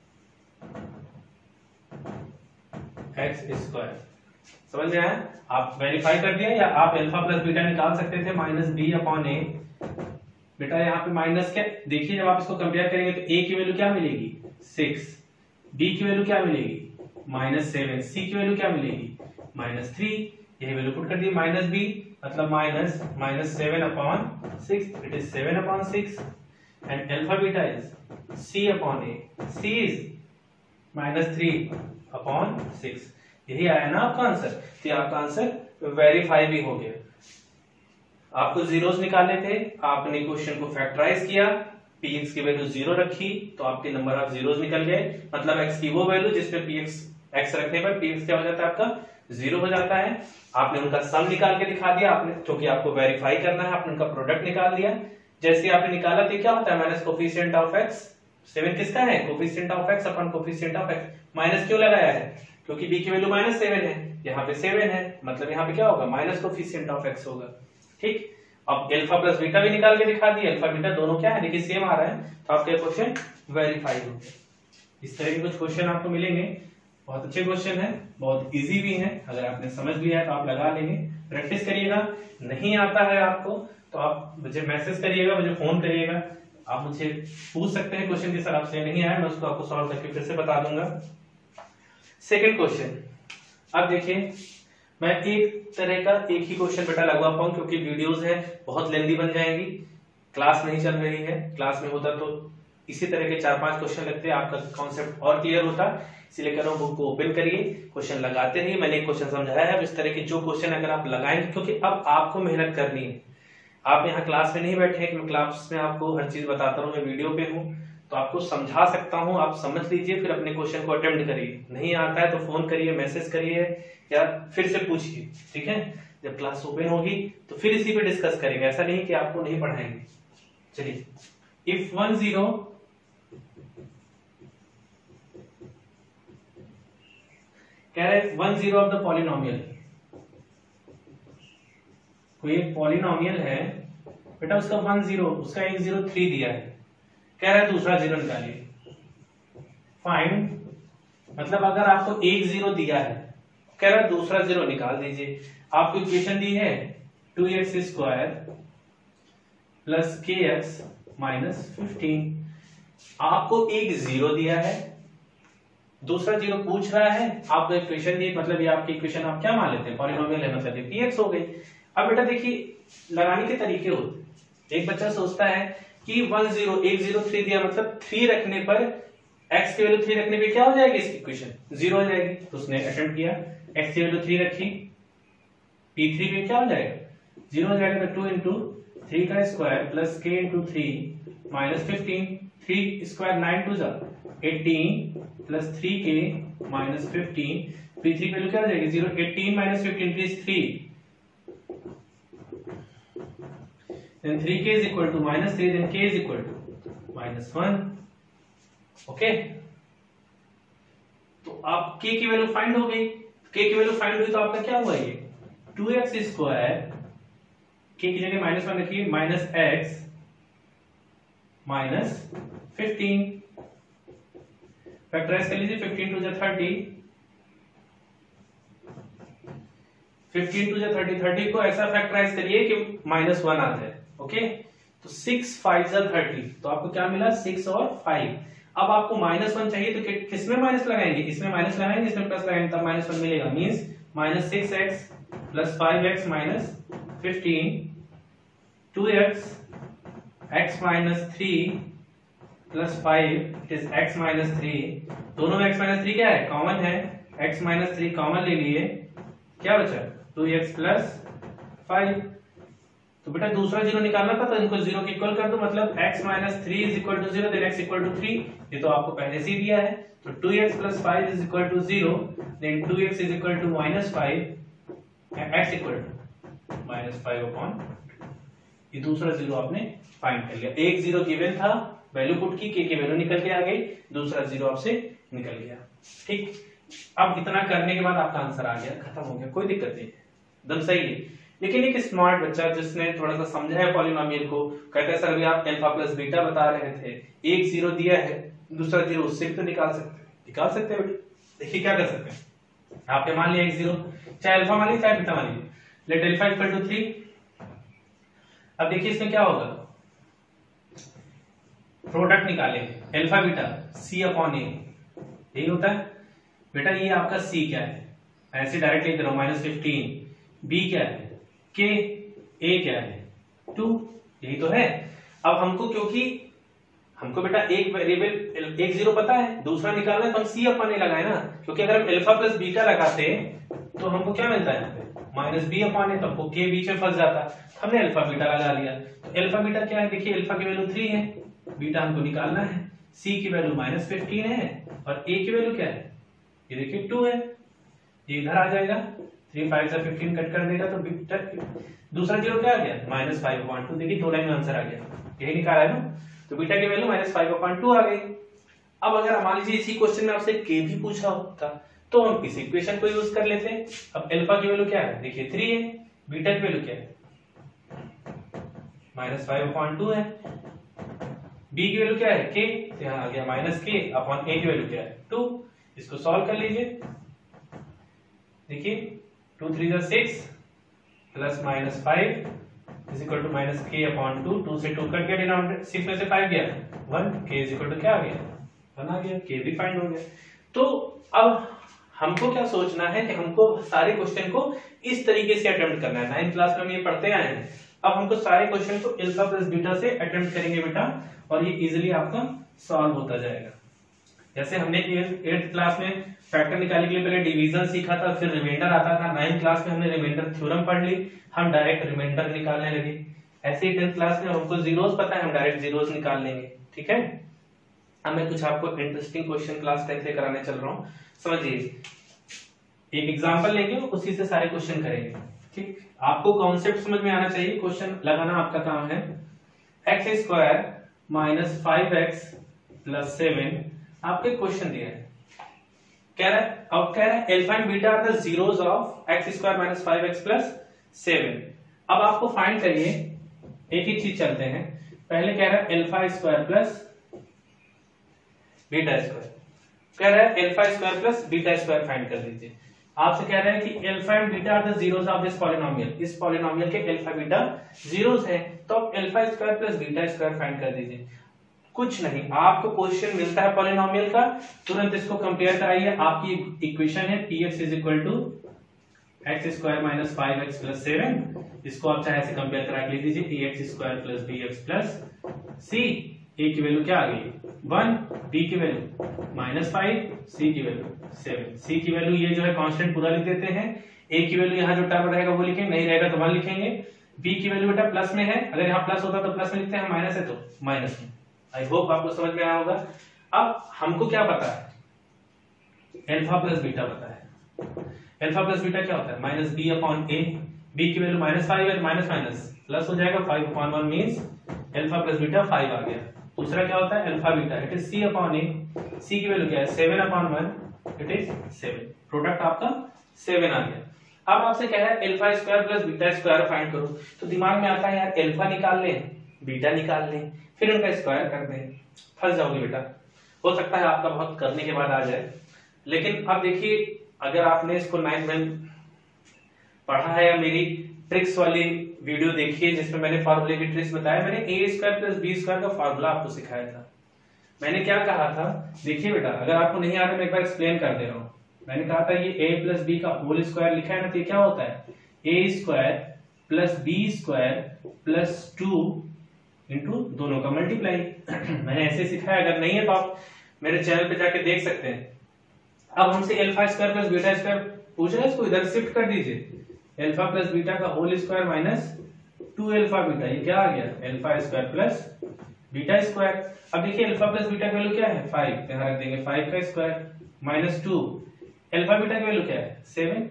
x स्क्वायर। समझ में आया, आप वेरीफाई कर दिया, या आप अल्फा प्लस बीटा निकाल सकते थे, -b/a। बेटा यहाँ पे माइनस क्या, देखिए जब आप इसको कंपेयर करेंगे तो a की वैल्यू क्या मिलेगी, 6, b की वैल्यू क्या मिलेगी, -7, c की वैल्यू क्या मिलेगी, -3, यही वैल्यू पुट कर दी, -b मतलब -7/6, it is 7/6, and alpha beta is c/a, c is -3/6। यही आया ना आपका आंसर, तो आपका आंसर वेरीफाई भी हो गया। आपको जीरोस निकालने थे, आपने क्वेश्चन को फैक्टराइज किया, px की वैल्यू 0 रखी, तो आपके नंबर ऑफ जीरोस निकल गए, मतलब x की वो वैल्यू जिसपे x रखने पर px क्या हो जाता है, आपका 0 हो जाता है। आपने उनका सम निकाल के दिखा दिया, आपने क्योंकि आपको वेरीफाई करना है, आपने उनका प्रोडक्ट निकाल दिया। जैसे आपने निकाला तो क्या होता है, माइनस कोफिशिएंट ऑफ x, 7 किसका है, कोफिशिएंट ऑफ x अपन कोफिशिएंट ऑफ x, माइनस क्यों लगाया है, क्योंकि b की वैल्यू -7 है, यहाँ पे 7 है, मतलब यहाँ पे क्या होगा, माइनस कोफिशिएंट ऑफ x होगा, ठीक। अब अल्फा प्लस बीटा भी निकाल के दिखा दिया, अल्फा बीटा दोनों क्या है, देखिए सेम आ रहा है, तो आपका क्वेश्चन वेरीफाई हो गया। इस तरह के कुछ क्वेश्चन आपको मिलेंगे, बहुत अच्छे क्वेश्चन है, बहुत इजी भी है, अगर आपने समझ लिया है तो आप लगा लेंगे, प्रैक्टिस करिएगा। नहीं आता है आपको तो आप मुझे मैसेज करिएगा, मुझे फोन करिएगा, आप मुझे पूछ सकते हैं क्वेश्चन के सर आपसे नहीं आया, मैं उसको आपको सॉल्व करके फिर से बता दूंगा। सेकंड क्वेश्चन, अब देखिए मैं एक तरह का एक ही क्वेश्चन बेटा लगवा पाऊं, क्योंकि वीडियोस है बहुत लेंदी बन जाएंगी, क्लास नहीं चल रही है, क्लास में होता तो इसी तरह के 4-5 क्वेश्चन लगते, आपका कॉन्सेप्ट और क्लियर होता, इसलिए कह रहा हूं बुक को ओपन करिए, क्वेश्चन लगाते नहीं, मैंने एक क्वेश्चन समझाया है, इस तरह के जो क्वेश्चन अगर आप लगाएंगे, क्योंकि अब आपको मेहनत करनी है, आप यहाँ क्लास में नहीं बैठे हैं कि मैं क्लास में आपको हर चीज बताता रहूं, मैं वीडियो पे हूँ तो आपको समझा सकता हूँ, आप समझ लीजिए, फिर अपने क्वेश्चन को अटेम्प्ट करिए, नहीं आता है तो फोन करिए, मैसेज करिए, या फिर से पूछिए, ठीक है। जब क्लास ओपन होगी तो फिर इसी पे डिस्कस करेंगे, ऐसा नहीं कि आपको नहीं पढ़ाएंगे। चलिए, इफ 1 0 कह रहे 1 0 ऑफ द पॉलिनोमियल, कोई एक पॉलिनोमियल है बेटा, उसका 1 0, उसका 1 0 3 दिया है, कह रहा है दूसरा 0 निकालिए, फाइंड, मतलब अगर आपको 1 0 दिया है, कह रहा है दूसरा 0 निकाल दीजिए। आपको इक्वेशन दी है 2x² प्लस kx माइनस 15, आपको एक 0 दिया है, दूसरा 0 पूछ रहा है, आपको इक्वेशन दी, मतलब ये आपकी इक्वेशन आप क्या मान लेते हैं, पॉलिनोमियल है, मतलब ये px हो गई। अब बेटा देखिए लगाने के तरीके होते, एक बच्चा सोचता है कि 1 0 1 0 3 दिया, मतलब 3 रखने पर x की वैल्यू 3 रखने पे क्या हो जाएगी, इसकी इक्वेशन 0 हो जाएगी, तो उसने अटेम्प्ट किया, x की वैल्यू 3 रखी, p3 पे क्या हो जाएगा, 0 हो जाएगा, तो 2 इंटू 3 का square plus k into 3 minus 15, 3 square 9 2 18 plus 3k minus 15, p3 value क्या हो जाएगी 0, 18 minus 15 is 3, then 3k is equal to minus 3, then k is equal to minus 1, okay. तो आप k की वैल्यू फाइंड हो गई, k की वैल्यू फाइंड हुई तो आपका क्या हुआ, ये 2x², k की जगह -1 रखिए, माइनस x माइनस 15, फैक्टराइज कर लीजिए 15 2 30, 15 2 30, 30 को ऐसा फैक्टराइज करिए कि -1 आ जाए। ओके, तो 6 5 30, तो आपको क्या मिला 6 और 5। अब आपको -1 चाहिए तो किसमें माइनस लगाएंगे, इसमें माइनस लगाएंगे, इसमें प्लस लगाएंगे, तब -1 मिलेगा। Means -6x + 5x - 15, 2x x - 3 + 5 it is x - 3। दोनों में x - 3 क्या है, कॉमन है, x - 3 कॉमन ले लिए, क्या बचा 2x + 5। तो बेटा दूसरा जीरो निकालना था तो इनको जीरो के इक्वल कर दो, मतलब x - 3 = 0 देन x = 3। ये तो आपको पहले से ही दिया है, तो 2x + 5 = 0 देन 2x = -5 x = -5/, ये दूसरा जीरो आपने फाइंड कर लिया। एक जीरो गिवन था, वैल्यू पुट की, के वैल्यू निकल के आ गई, दूसरा जीरो आपसे निकल गया। ठीक, अब इतना करने के बाद आपका आंसर आ गया, खत्म हो गया, कोई दिक्कत नहीं, एकदम सही है। लेकिन एक स्मार्ट बच्चा जिसने थोड़ा सा समझा है पॉलिनोमियल को, कहता है सर अभी आप अल्फा प्लस बीटा बता रहे थे, एक जीरो दिया है, दूसरा जीरो उससे भी तो निकाल सकते हैं। देखिए क्या कर सकते हैं, आपने मान लिया एक जीरो, चाहे अल्फा मान लीजिए चाहे बीटा मान लीजिए, लेट अल्फा = 3। अब देखिए इसमें क्या होगा, प्रोडक्ट निकाले अल्फा बीटा C/A, यही होता है बेटा। ये आपका C क्या है, ऐसे डायरेक्ट लिख दे रहा हूं -15, B क्या है, K, A क्या है 2, यही तो है। अब हमको, क्योंकि हमको बेटा एक वेरिएबल एक जीरो पता है, दूसरा निकालना है तो हम C/A लगाए ना, क्योंकि अगर हम अल्फा प्लस बीटा लगाते तो हमको क्या मिलता है -B/A, तो हमको K बीच में फंस जाता, हमने अल्फा बीटा लगा लिया। तो अल्फा बीटा क्या है, देखिए अल्फा की वैल्यू 3 है, बीटा हमको निकालना है, C की वैल्यू -15 है और A की वैल्यू क्या है, ये देखिए 2 है, ये इधर आ जाएगा, 3 5 से 15 कट कर देगा, तो बीटा दूसरा जीरो क्या आ गया -5/2। देखिए 2 लाइन में आंसर आ गया, यही निकाला है ना, तो बीटा की वैल्यू -5/2 आ गई। अब अगर मान लीजिए इसी क्वेश्चन में आपसे K भी पूछा होता तो हम इस इक्वेशन को यूज कर लेते। अब अल्फा की वैल्यू क्या है, देखिए 3 है, बीटा की वैल्यू क्या है -5/2 है, B की वैल्यू क्या है K, तो यहां आ गया -K/A की वैल्यू क्या है 2। इसको सॉल्व कर लीजिए, देखिए 2 3 6 +- 5 -K/2, 2 से 2 कट गया, डिनोमिनेटर 6 में से 5 गया 1, K क्या आ गया 1 आ गया, K भी फाइंड हो गया। तो अब हमको क्या सोचना है कि हमको सारे क्वेश्चन को इस तरीके से अटेम्प्ट करना है। 9th क्लास में हम ये पढ़ते आए हैं, अब हमको सारे क्वेश्चन को अल्फा प्लस बीटा से अटेम्प्ट करेंगे बेटा, और ये इजीली आपका सॉल्व होता जाएगा। जैसे हमने 8th क्लास में फैक्टर निकालने के लिए पहले डिवीजन सीखा था, फिर रिमाइंडर आता था, 9th क्लास में हमने रिमाइंडर थ्योरम पढ़ ली, हम डायरेक्ट रिमाइंडर निकालने लगे। ऐसे ही 10th क्लास में हमको जीरोस पता है, हम डायरेक्ट जीरोस निकाल लेंगे। ठीक है, अब मैं कुछ आपको इंटरेस्टिंग क्वेश्चन क्लास 10th से कराने चल रहा हूँ, समझिए। एक एग्जांपल लेंगे, उसी से सारे क्वेश्चन करेंगे। ठीक, आपको कॉन्सेप्ट समझ में आना चाहिए, क्वेश्चन लगाना आपका काम है। x² - 5x + 7 आपके क्वेश्चन दिया है, कह रहा है, अब कह रहा है alpha and beta are the zeros of x² - 5x + 7। अब आपको फाइंड करिए, एक ही चीज चलते हैं, पहले कह रहा है α² + β², कह रहा है α² + β² फाइंड कर लीजिए। आपसे कह रहा है कि alpha and beta are the zeros of this polynomial, इस पॉलिनोमियल के अल्फा बीटा जीरोस हैं, तो आप α² + β² फाइंड कर दीजिए। कुछ नहीं, आपको क्वेश्चन मिलता है पॉलिनोमियल का, तुरंत इसको कंपेयर कराइए। आपकी इक्वेशन है px = x² - 5x + 7, इसको आप चाहे ऐसे कंपेयर करा के लिख दीजिए, ax² + bx + c। a की वैल्यू क्या आ गई 1, b की वैल्यू -5, c की वैल्यू 7। c की वैल्यू ये जो है कांस्टेंट पूरा लिख देते हैं, a की वैल्यू यहाँ जो टर्म रहेगा वो लिखेंगे, नहीं रहेगा तो 1 लिखेंगे। b की वैल्यू बेटा प्लस में है, अगर यहाँ प्लस होता तो प्लस में लिखते हैं, माइनस है तो माइनस में। आई होप आपको समझ में आया होगा। अब हमको क्या पता है, अल्फा प्लस बीटा पता है। अल्फा प्लस बीटा क्या होता है -b/a, b की वैल्यू -5 है तो माइनस माइनस प्लस हो जाएगा, 5/1 मींस अल्फा प्लस बीटा 5 आ गया। दूसरा क्या होता है alpha beta, it is c/a, c की वैल्यू क्या है 7/1, इट इज 7, प्रोडक्ट आपका 7 आ गया। अब आपसे कह रहा है α² + β² फाइंड करो, तो दिमाग में आता है यार अल्फा निकाल लें, बीटा निकाल लें, फिर उनका स्क्वायर कर दें, फंस जाओगे बेटा। हो सकता है आपका बहुत करने के बाद आ जाए, लेकिन अब देखिए अगर आपने इसको 9th में पढ़ा है या मेरी ट्रिक्स वाली वीडियो देखिए जिसमें मैंने फार्मूले की ट्रिक्स बताया, मैंने a square plus b square का फार्मूला आपको सिखाया था। मैंने क्या कहा था, देखिए बेटा अगर आपको नहीं आता मैं एक बार एक्सप्लेन कर दे रहा हूं। मैंने कहा था ये a प्लस बी का होल स्क्वायर लिखा है ना, तो ये क्या होता है a square plus b square plus 2 into दोनों का मल्टीप्लाई। मैंने ऐसे सिखाया, अगर नहीं है तो आप मेरे चैनल पे जाके देख सकते हैं। अब हमसे alpha square plus beta square पूछ रहा है, इसको इधर शिफ्ट कर दीजिए, अल्फा प्लस बीटा का whole square minus 2 alpha beta, ये क्या आ गया alpha square plus beta square. अब देखिए अल्फा प्लस बीटा की वैल्यू क्या है 5, यहां रख देंगे 5 का स्क्वायर माइनस 2, अल्फा बीटा की वैल्यू क्या है 7,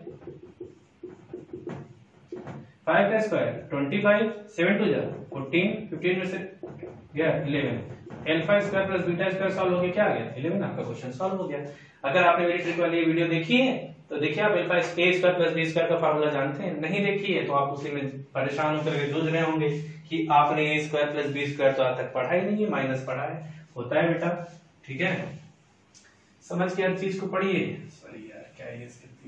5 का स्क्वायर 25, 7 टू जा 14, 15 में से गया 11, alpha square plus beta square solve हो गया, क्या आ गया 11, आपका क्वेश्चन सॉल्व हो गया। अगर आपने मेरी ट्रिक वाली वीडियो देखी है तो देखिए आप alpha a square plus b square का फार्मूला जानते हैं, नहीं देखी है तो आप उसी में परेशान होकर के जूझ रहे होंगे कि आपने a square plus b square तो आज तक पढ़ा ही नहीं है, माइनस पढ़ा है, होता है बेटा, ठीक है, समझ के हर चीज को पढ़िए। सॉरी यार क्या ये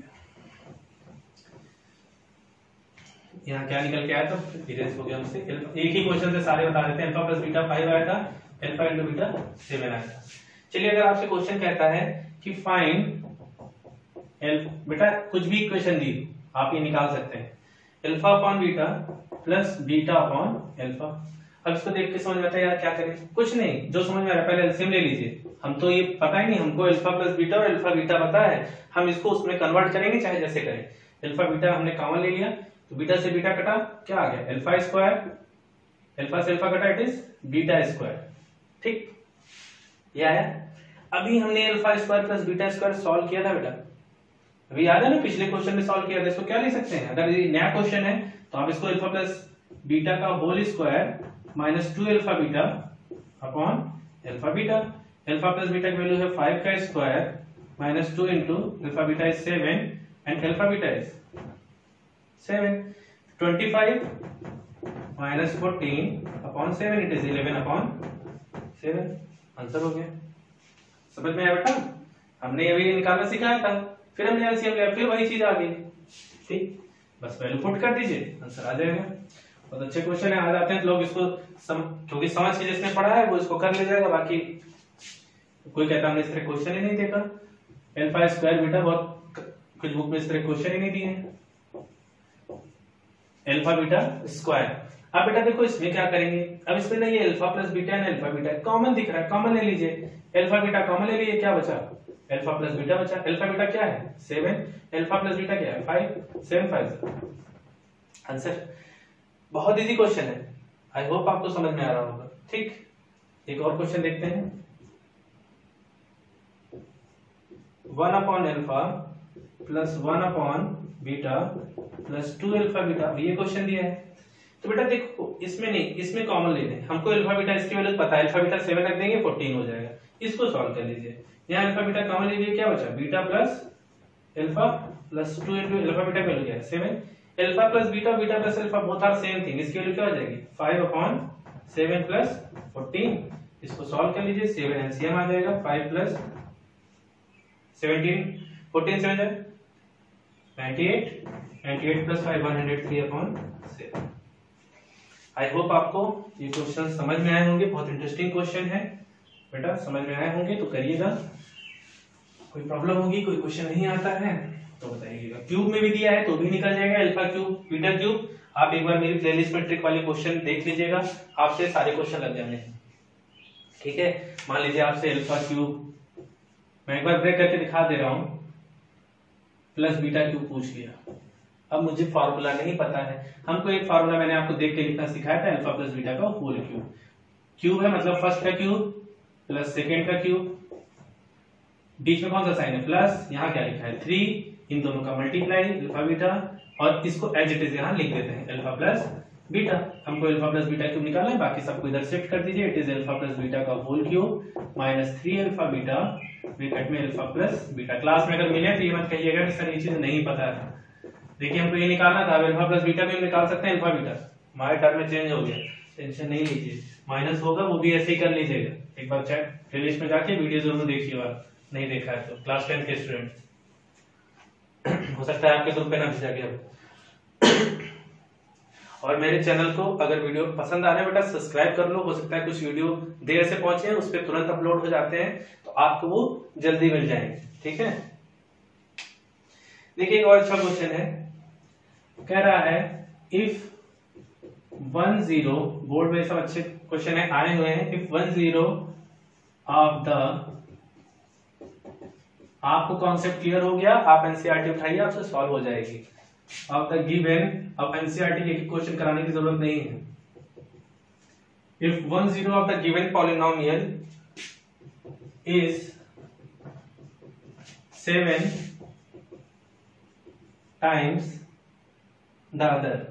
यहाँ क्या निकल के आया तो इरेज हो गया हमसे, एक ही क्वेश्चन से सारे बता देते हैं। अल्फा प्लस बीटा 5 आया था, अल्फा इंटू बीटा 7 आया था। चलिए अगर आपसे क्वेश्चन कहता है कि फाइंड बेटा कुछ भी इक्वेशन दी आप ये निकाल सकते हैं, alpha upon beta plus beta upon alpha. अब इसको देख के समझ में आता है यार क्या करें, कुछ नहीं, जो समझ में आ रहा है पहले एलसीएम ले लीजिए। हम तो ये पता ही नहीं, हमको अल्फा प्लस बीटा और अल्फा बीटा पता है, हम इसको उसमें कन्वर्ट करेंगे चाहे जैसे करें। अल्फा बीटा हमने कॉमन ले लिया तो बीटा से बीटा कटा, क्या आ गया अल्फा स्क्वायर, अल्फा से अल्फा कटा इट इज बीटा स्क्वायर, ठीक ये आया। अभी हमने alpha square plus beta square solve किया था बेटा, अभी याद है ना पिछले क्वेश्चन में सॉल्व किया था। इसको क्या लिख सकते हैं, अगर ये नया क्वेश्चन है तो आप इसको अल्फा प्लस बीटा का whole square minus 2 alpha beta upon alpha beta, alpha plus beta की वैल्यू है 5 का square minus 2 into alpha beta is 7 and alpha beta is 7, 25 minus 14 upon 7 it is 11 upon 7, answer हो गया। समझ में आया बेटा, हमने अभी निकालना सिखाया था, फिर हमने एलसीएम लिया, फिर वही चीज आ गई, ठीक, बस वैल्यू पुट कर दीजिए आंसर आ जाएगा। बहुत अच्छे क्वेश्चन है, आ जाते हैं तो लोग इसको क्योंकि समझ के जिसने पढ़ा है वो इसको कर ले जाएगा, बाकी कोई कहता हमने इस तरह क्वेश्चन ही नहीं देखा। अल्फा स्क्वायर बीटा बहुत कुछ बुक में इस तरह क्वेश्चन ही नहीं दिए हैं, अल्फा बीटा स्क्वायर। अब बेटा देखो इसमें क्या करेंगे, अब इसमें ना ये अल्फा प्लस बीटा है, अल्फा बीटा कॉमन दिख रहा है, कॉमन ले लीजिए, अल्फा बीटा कॉमन ले लीजिए, क्या बचा अल्फा प्लस बीटा बचा। अल्फा बीटा क्या है 7, अल्फा प्लस बीटा क्या है 5, 7 5 आंसर। बहुत इजी क्वेश्चन है, आई होप आपको समझ में आ रहा होगा, ठीक। एक और क्वेश्चन देखते हैं, 1 upon alpha plus 1 upon beta plus 2 alpha beta, ये क्वेश्चन दिया है। तो बेटा देखो इसमें नहीं, इसमें कॉमन ले लें, हमको अल्फा बीटा इसकी वैल्यू पता है, अल्फा बीटा 7 रख देंगे 14 हो जाएगा, इसको सॉल्व कर लीजिए। यहाँ अल्फा बीटा कॉमन लीजिए, क्या बचा beta plus alpha plus 2 into alpha beta की वैल्यू क्या है 7, alpha plus beta, beta plus alpha both are same thing, इसकी वैल्यू क्या हो जाएगी 5 अपॉन 7 प्लस 14, इसको सॉल्व कर लीजिए, 7 एलसीएम आ जाएगा, 5 plus 17 14 7 98, 98 plus 5 103 upon 7। I hope आपको ये क्वेश्चन समझ में आए होंगे, बहुत इंटरेस्टिंग क्वेश्चन है बेटा, समझ में आए होंगे तो करिएगा। कोई प्रॉब्लम होगी, कोई क्वेश्चन नहीं आता है तो बताइएगा। क्यूब में भी दिया है तो भी निकल जाएगा, अल्फा क्यूब बीटा क्यूब, आप एक बार मेरी प्लेलिस्ट में ट्रिक वाले क्वेश्चन देख लीजिएगा, आपसे सारे क्वेश्चन लग जाने हैं, ठीक है। मान लीजिए आपसे अल्फा क्यूब, मैं एक बार ब्रेक करके दिखा दे रहा हूं, प्लस बीटा क्यूब पूछ लिया, अब मुझे फार्मूला नहीं पता है, हमको एक फार्मूला मैंने आपको देख के लिखना सिखाया था, अल्फा प्लस बीटा का होल क्यूब। क्यूब है मतलब फर्स्ट का क्यूब प्लस सेकेंड का क्यूब, बीच में कौन सा साइन है प्लस, यहाँ क्या लिखा है 3, इन दोनों का मल्टीप्लाई अल्फा बीटा, और इसको एज इट इज यहाँ लिख देते हैं अल्फा प्लस बीटा। हमको अल्फा प्लस बीटा क्यूब निकालना है, बाकी सबको इधर शिफ्ट कर dीजिए, it is alpha plus beta का whole cube minus 3 alpha beta bracket में अल्फा प्लस बीटा। क्लास में अगर मिले तो ये मत कहिएगा कि सर ये चीज नहीं पता है, देखिए हमको ये निकालना था, अल्फा प्लस बीटा भी हम निकाल सकते हैं, अल्फा बीटा हमारे टर्म में चेंज हो गया, टेंशन नहीं लीजिए, माइनस होगा वो भी ऐसे ही कर लीजिएगा, एक बार चेक प्लेलिस्ट में जाके वीडियो जरूर देखिएगा, नहीं देखा है तो, क्लास 10 के स्टूडेंट। हो सकता है आपके ग्रुप पे ना भेजा गया हो। और मेरे चैनल को अगर वीडियो पसंद आ रहा है बेटा सब्सक्राइब कर लो, हो सकता है कुछ वीडियो देर से पहुंचे हैं, उस पर तुरंत अपलोड हो जाते हैं तो आपको वो जल्दी मिल जाएंगे, ठीक है। देखिए एक और अच्छा क्वेश्चन है, कह रहा है इफ 10, बोर्ड में सब अच्छे क्वेश्चन है आए हुए हैं, इफ 10 ऑफ द, आपको कॉन्सेप्ट क्लियर हो गया, आप एनसीईआरटी उठाइए, आपसे सॉल्व हो जाएगी। ऑफ द गिवन, अब एनसीईआरटी के क्वेश्चन कराने की जरूरत नहीं है। If 10 of the given polynomial is 7 times the other.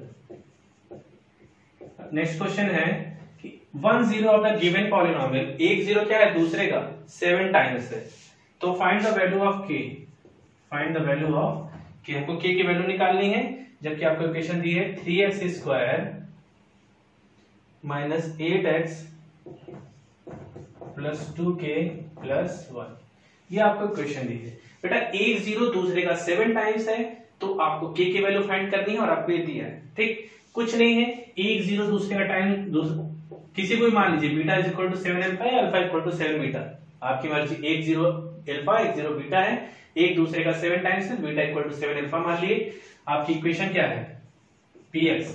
Next question है कि 10 ऑफ द गिवन पॉलिनोमियल, एक जीरो क्या है दूसरे का 7 टाइम्स है, तो find the value of k, find the value of k, हमको के की वैल्यू निकालनी है, जबकि आपको इक्वेशन दी है 3x² minus 8x plus 2k plus 1, ये आपको इक्वेशन दी है। बेटा एक जीरो दूसरे का 7 टाइम्स है, तो आपको के की वैल्यू फाइंड करनी है और आपको ये दिया है, ठीक, कुछ नहीं है, एक जीरो दूसरे का टाइम किसी को भी मान लीजिए, beta is equal to 7 alpha या अल्फा इक्वल टू 7 बीटा, आपकी मर्जी, एक जीरो अल्फा एक जीरो बीटा है, एक दूसरे का 7 टाइम्स है, बीटा इक्वल टू 7 अल्फा मान लिए। आपकी इक्वेशन क्या है, px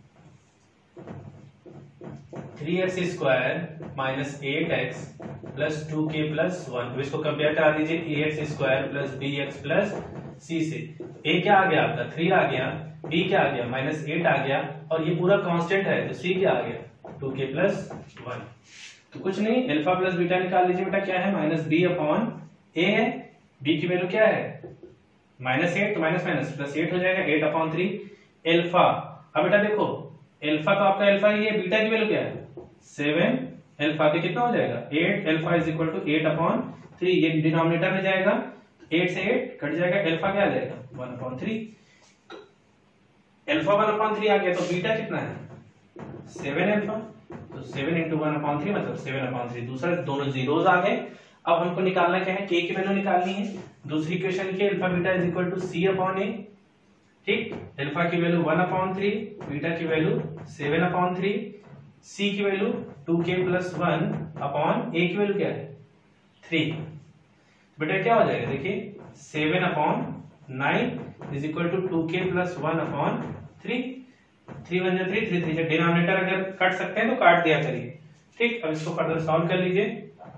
3x² minus 8x plus 2k plus 1, इसको कंपेयर करा दीजिए ax² plus bx plus c से। a क्या आ गया आपका 3 आ गया, b क्या आ गया माइनस 8 आ गया, और ये पूरा कांस्टेंट है तो c क्या आ गया 2k प्लस 1। तो कुछ नहीं, अल्फा प्लस बीटा निकाल लीजिए बेटा, क्या है माइनस b अपॉन a है, b की वैल्यू क्या है माइनस 8, तो माइनस माइनस प्लस 8 हो जाएगा, 8 अपॉन 3 अल्फा। अब बेटा देखो अल्फा तो आपका अल्फा ही है, बीटा की वैल्यू क्या है 7, अल्फा के कितना हो जाएगा 8, alpha is equal to 8 upon 3, ये डिनोमिनेटर में जाएगा, 8 से 8 कट जाएगा, अल्फा क्या आ जाएगा 1 अपॉन 3, अल्फा 1 अपॉन 3 आ गया, तो बीटा कितना है 7 अल्फा, तो 7 इंटू 1 अपॉन 3 मतलब 7 अपॉन 3, दूसरा दोनों जीरोस आ गए। अब हमको निकालना क्या है, के की वैल्यू निकालनी है, दूसरी इक्वेशन की alpha beta is equal to C upon A, ठीक, अल्फा की वैल्यू 1 अपॉन 3, बीटा की वैल्यू 7 अपॉन 3, सी की वैल्यू 2k प्लस 1 अपॉन ए की वैल्यू क्या है 3, बेटा क्या हो जाएगा देखिए 7 upon 9 is equal to 2k plus 1 upon 3, 3 1 जा 3, 3 3 जा, डिनोमिनेटर अगर कट सकते हैं तो काट दिया करिए, ठीक। अब इसको फर्दर सॉल्व कर लीजिए,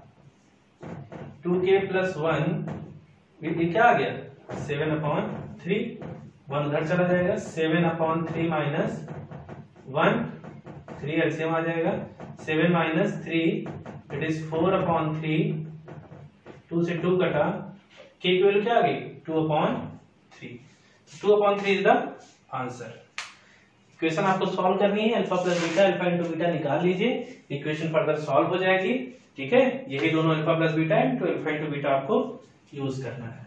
2k प्लस 1 ये क्या आ गया 7 अपॉन 3, 1 उधर चला जाएगा, 7 अपॉन 3 माइनस 1, 3 एलसीएम आ जाएगा, 7 माइनस 3 इट इज 4 अपॉन 3, 2 से 2 कटा, के की वैल्यू क्या आ गई 2 upon 3, 2 upon 3 is the answer. Equation आपको सॉल्व करनी है, alpha plus beta, alpha into beta निकाल लीजिए, इक्वेशन फर्दर सॉल्व हो जाएगी, ठीक है। यही दोनों alpha plus beta into alpha into beta आपको यूज करना है,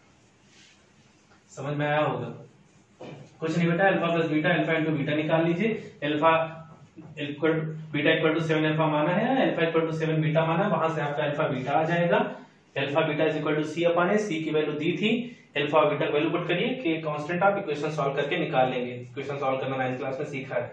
समझ में आया होगा। कुछ नहीं बेटा, alpha plus beta, alpha into beta निकाल लीजिए, alpha equal beta equal to 7 alpha माना है, अल्फा इक्वल टू 7 बीटा माना है, वहां से आपका अल्फा बीटा आ जाएगा, alpha beta is equal to C upon A, C की वैल्यू दी थी, अल्फा बीटा की वैल्यू पुट करिए, के कांस्टेंट आप इक्वेशन सॉल्व करके निकाल लेंगे, इक्वेशन सॉल्व करना 9th क्लास में सीखा है।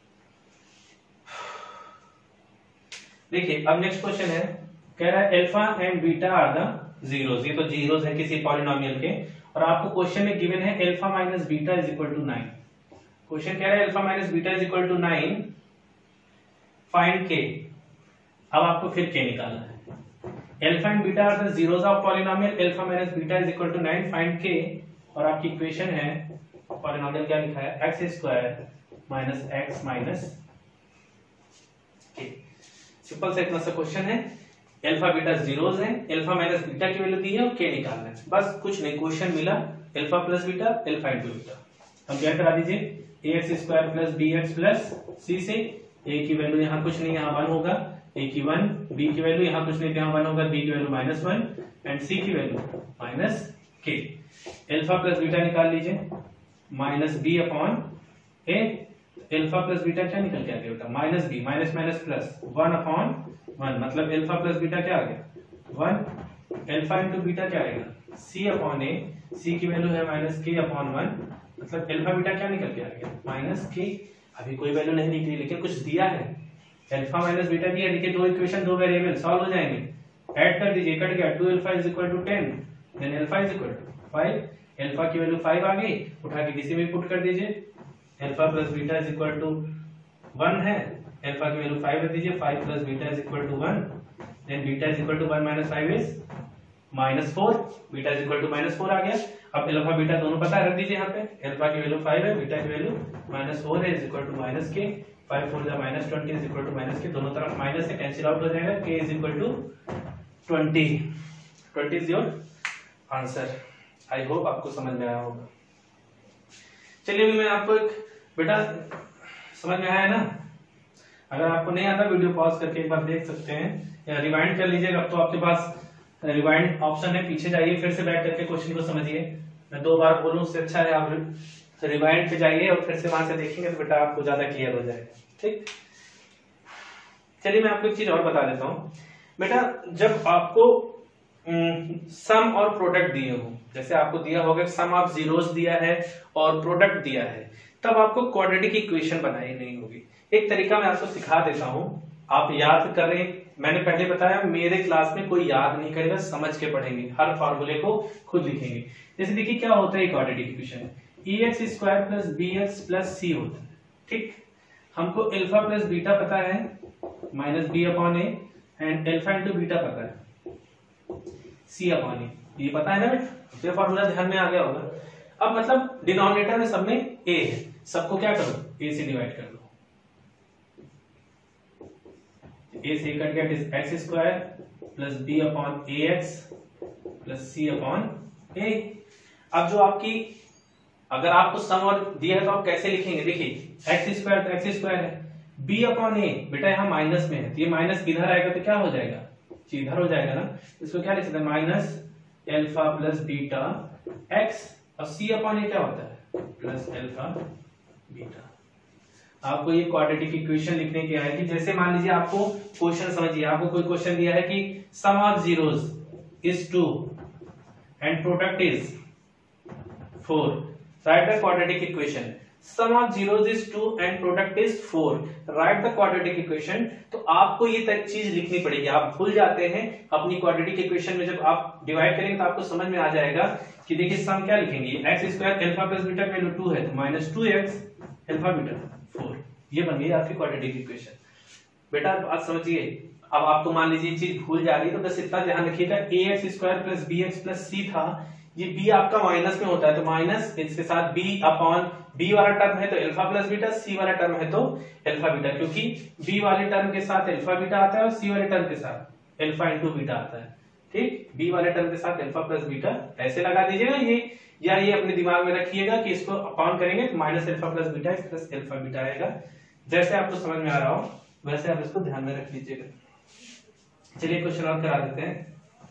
देखिए अब नेक्स्ट क्वेश्चन है, कह रहा है alpha and beta are the zeros, ये तो जीरोस है किसी पॉलिनोमियल के, और आपको क्वेश्चन में गिवन है alpha minus beta is equal to 9, question कह रहा है alpha minus beta is equal to 9, find k. अब आपको फिर के निकालना है, alpha and beta are the zeros of polynomial alpha minus beta is equal to 9, find k, और आपकी इक्वेशन है, पॉलिनोमियल क्या लिखा है x² minus x minus k. Simple सा इतना सा क्वेश्चन है, अल्फा बीटा जीरोस है, अल्फा माइनस बीटा की वैल्यू दी है और के निकालना है, बस कुछ नहीं, क्वेश्चन मिला alpha plus beta, alpha into beta, compare करा दीजिए ax² plus bx plus c से, a की वैल्यू यहाँ कुछ नहीं, यहाँ 1 होगा, a की 1, b की वैल्यू यहाँ कुछ नहीं, यहाँ 1 होगा, b की वैल्यू -1 एंड c की value minus k। Alpha plus beta निकाल लीजिए, minus b upon a, alpha plus beta क्या निकल के आ गया बेटा minus b, minus minus plus 1 upon 1, मतलब अल्फा प्लस बीटा क्या आ गया 1 अल्फा इंटू बीटा क्या आएगा c अपॉन ए, c की वैल्यू है माइनस k अपॉन 1, मतलब अल्फा बीटा क्या निकल के आ गया माइनस k। अभी कोई वैल्यू नहीं निकली लेकिन कुछ दिया है, अल्फा माइनस बीटा दिया। देखिए दो इक्वेशन दो वेरिएबल सॉल्व हो जाएंगे, ऐड कर दीजिए, कट गया 2 alpha is equal to 10 then alpha is equal to 5, alpha की वैल्यू 5 आ गई, उठा के किसी में पुट कर दीजिए, alpha plus beta is equal to 1 है, अल्फा की वैल्यू 5 रख दीजिए, 5 plus beta is equal to 1 then beta is equal to 1 minus 5 is -4, beta is equal to -4 आ गया। अब अल्फा बीटा दोनों पता है, रख दीजिए यहाँ पे, अल्फा की वैल्यू 5 है, बीटा की वैल्यू -4 है, इज इक्वल टू -k, 5 4 जा -20 इज इक्वल टू -k, दोनों तरफ माइनस से कैंसिल आउट हो जाएगा, k is equal to 20 is your answer. I hope आपको समझ में आया होगा। चलिए अभी मैं आपको एक, बेटा समझ में आया ना? अगर आपको नहीं आता वीडियो पॉज करके एक बार देख सकते हैं या रिवाइंड कर लीजिएगा, अब तो आपके पास रिवाइंड ऑप्शन है, पीछे जाइए फिर से बैक करके क्वेश्चन को समझिए। मैं 2 बार बोलूं उससे अच्छा है आप रिवाइंड पे जाइए और फिर से वहां से देखेंगे तो बेटा आपको ज्यादा क्लियर हो जाएगा। ठीक, चलिए मैं आपको एक चीज और बता देता हूं बेटा, जब आपको सम और प्रोडक्ट दिए हो, जैसे आपको दिया होगा सम ऑफ जीरोस दिया है और प्रोडक्ट दिया है, तब आपको क्वाड्रेटिक इक्वेशन बनाई नहीं होगी। एक तरीका मैं आपको सिखा देता हूं, आप याद कर रहे हैं, मैंने पहले बताया मेरे क्लास में कोई याद नहीं करेगा, समझ के पढ़ेंगे, हर फॉर्मूले को खुद लिखेंगे। जैसे देखिए क्या होता है quadratic equation, ax square plus bx plus c होता है। ठीक, हमको अल्फा प्लस बीटा पता है minus b upon a, and alpha into beta पता है c अपॉन ए, ये पता है ना बेटा, ये फॉर्मूला ध्यान में आ गया होगा। अब मतलब डिनोमिनेटर में सब में a है, सबको क्या करो a से डिवाइड कर लो, a से कट गया x square plus b upon a x plus c upon a. अब जो आपकी, अगर आपको सम और दिया है तो आप कैसे लिखेंगे, देखिए एक्स स्क्वायर तो एक्स स्क्वायर है, बी अपॉन ए बेटा यहाँ माइनस में है तो ये माइनस इधर आएगा तो क्या हो जाएगा, इधर हो जाएगा ना, इसको क्या लिख सकते हैं minus alpha plus beta x, और सी अपॉन ए क्या होता है प्लस एल्फा बीटा। आपको ये क्वाड्रेटिक इक्वेशन लिखने की आएगी। जैसे मान लीजिए आपको क्वेश्चन समझिए, आपको कोई क्वेश्चन दिया है कि sum of zeros is 2 and product is 4, right the quadratic equation. Sum of zeros is 2 and product is 4, right the quadratic equation. तो आपको ये चीज लिखनी पड़ेगी, आप भूल जाते हैं अपनी क्वाड्रेटिक इक्वेशन में, जब आप डिवाइड करेंगे तो आपको समझ में आ जाएगा कि देखिए सम क्या लिखेंगे, x square alpha plus beta की वैल्यू 2 है तो माइनस 2x अल्फा बीटा 4, ये बन गई आपकी क्वाड्रेटिक इक्वेशन। बेटा बात समझिए, अब आपको मान लीजिए चीज भूल जा रही है तो बस इतना ध्यान रखिएगा, ax square plus bx plus c था, ये b आपका माइनस में होता है तो माइनस इसके साथ b अपॉन b वाला टर्म है तो अल्फा प्लस बीटा, c वाला टर्म है तो अल्फा बीटा, क्योंकि b वाले टर्म के साथ अल्फा बीटा आता है और c वाले टर्म के साथ अल्फा इंटू बीटा आता है। ठीक, b वाले टर्म के साथ अल्फा प्लस बीटा ऐसे लगा दीजिएगा ये, या ये अपने दिमाग में रखिएगा कि इसको अपॉन करेंगे तो minus alpha plus beta plus alpha beta आएगा। जैसे आपको समझ में आ रहा हो वैसे आप इसको ध्यान में रख लीजिएगा। चलिए क्वेश्चन और करा देते हैं।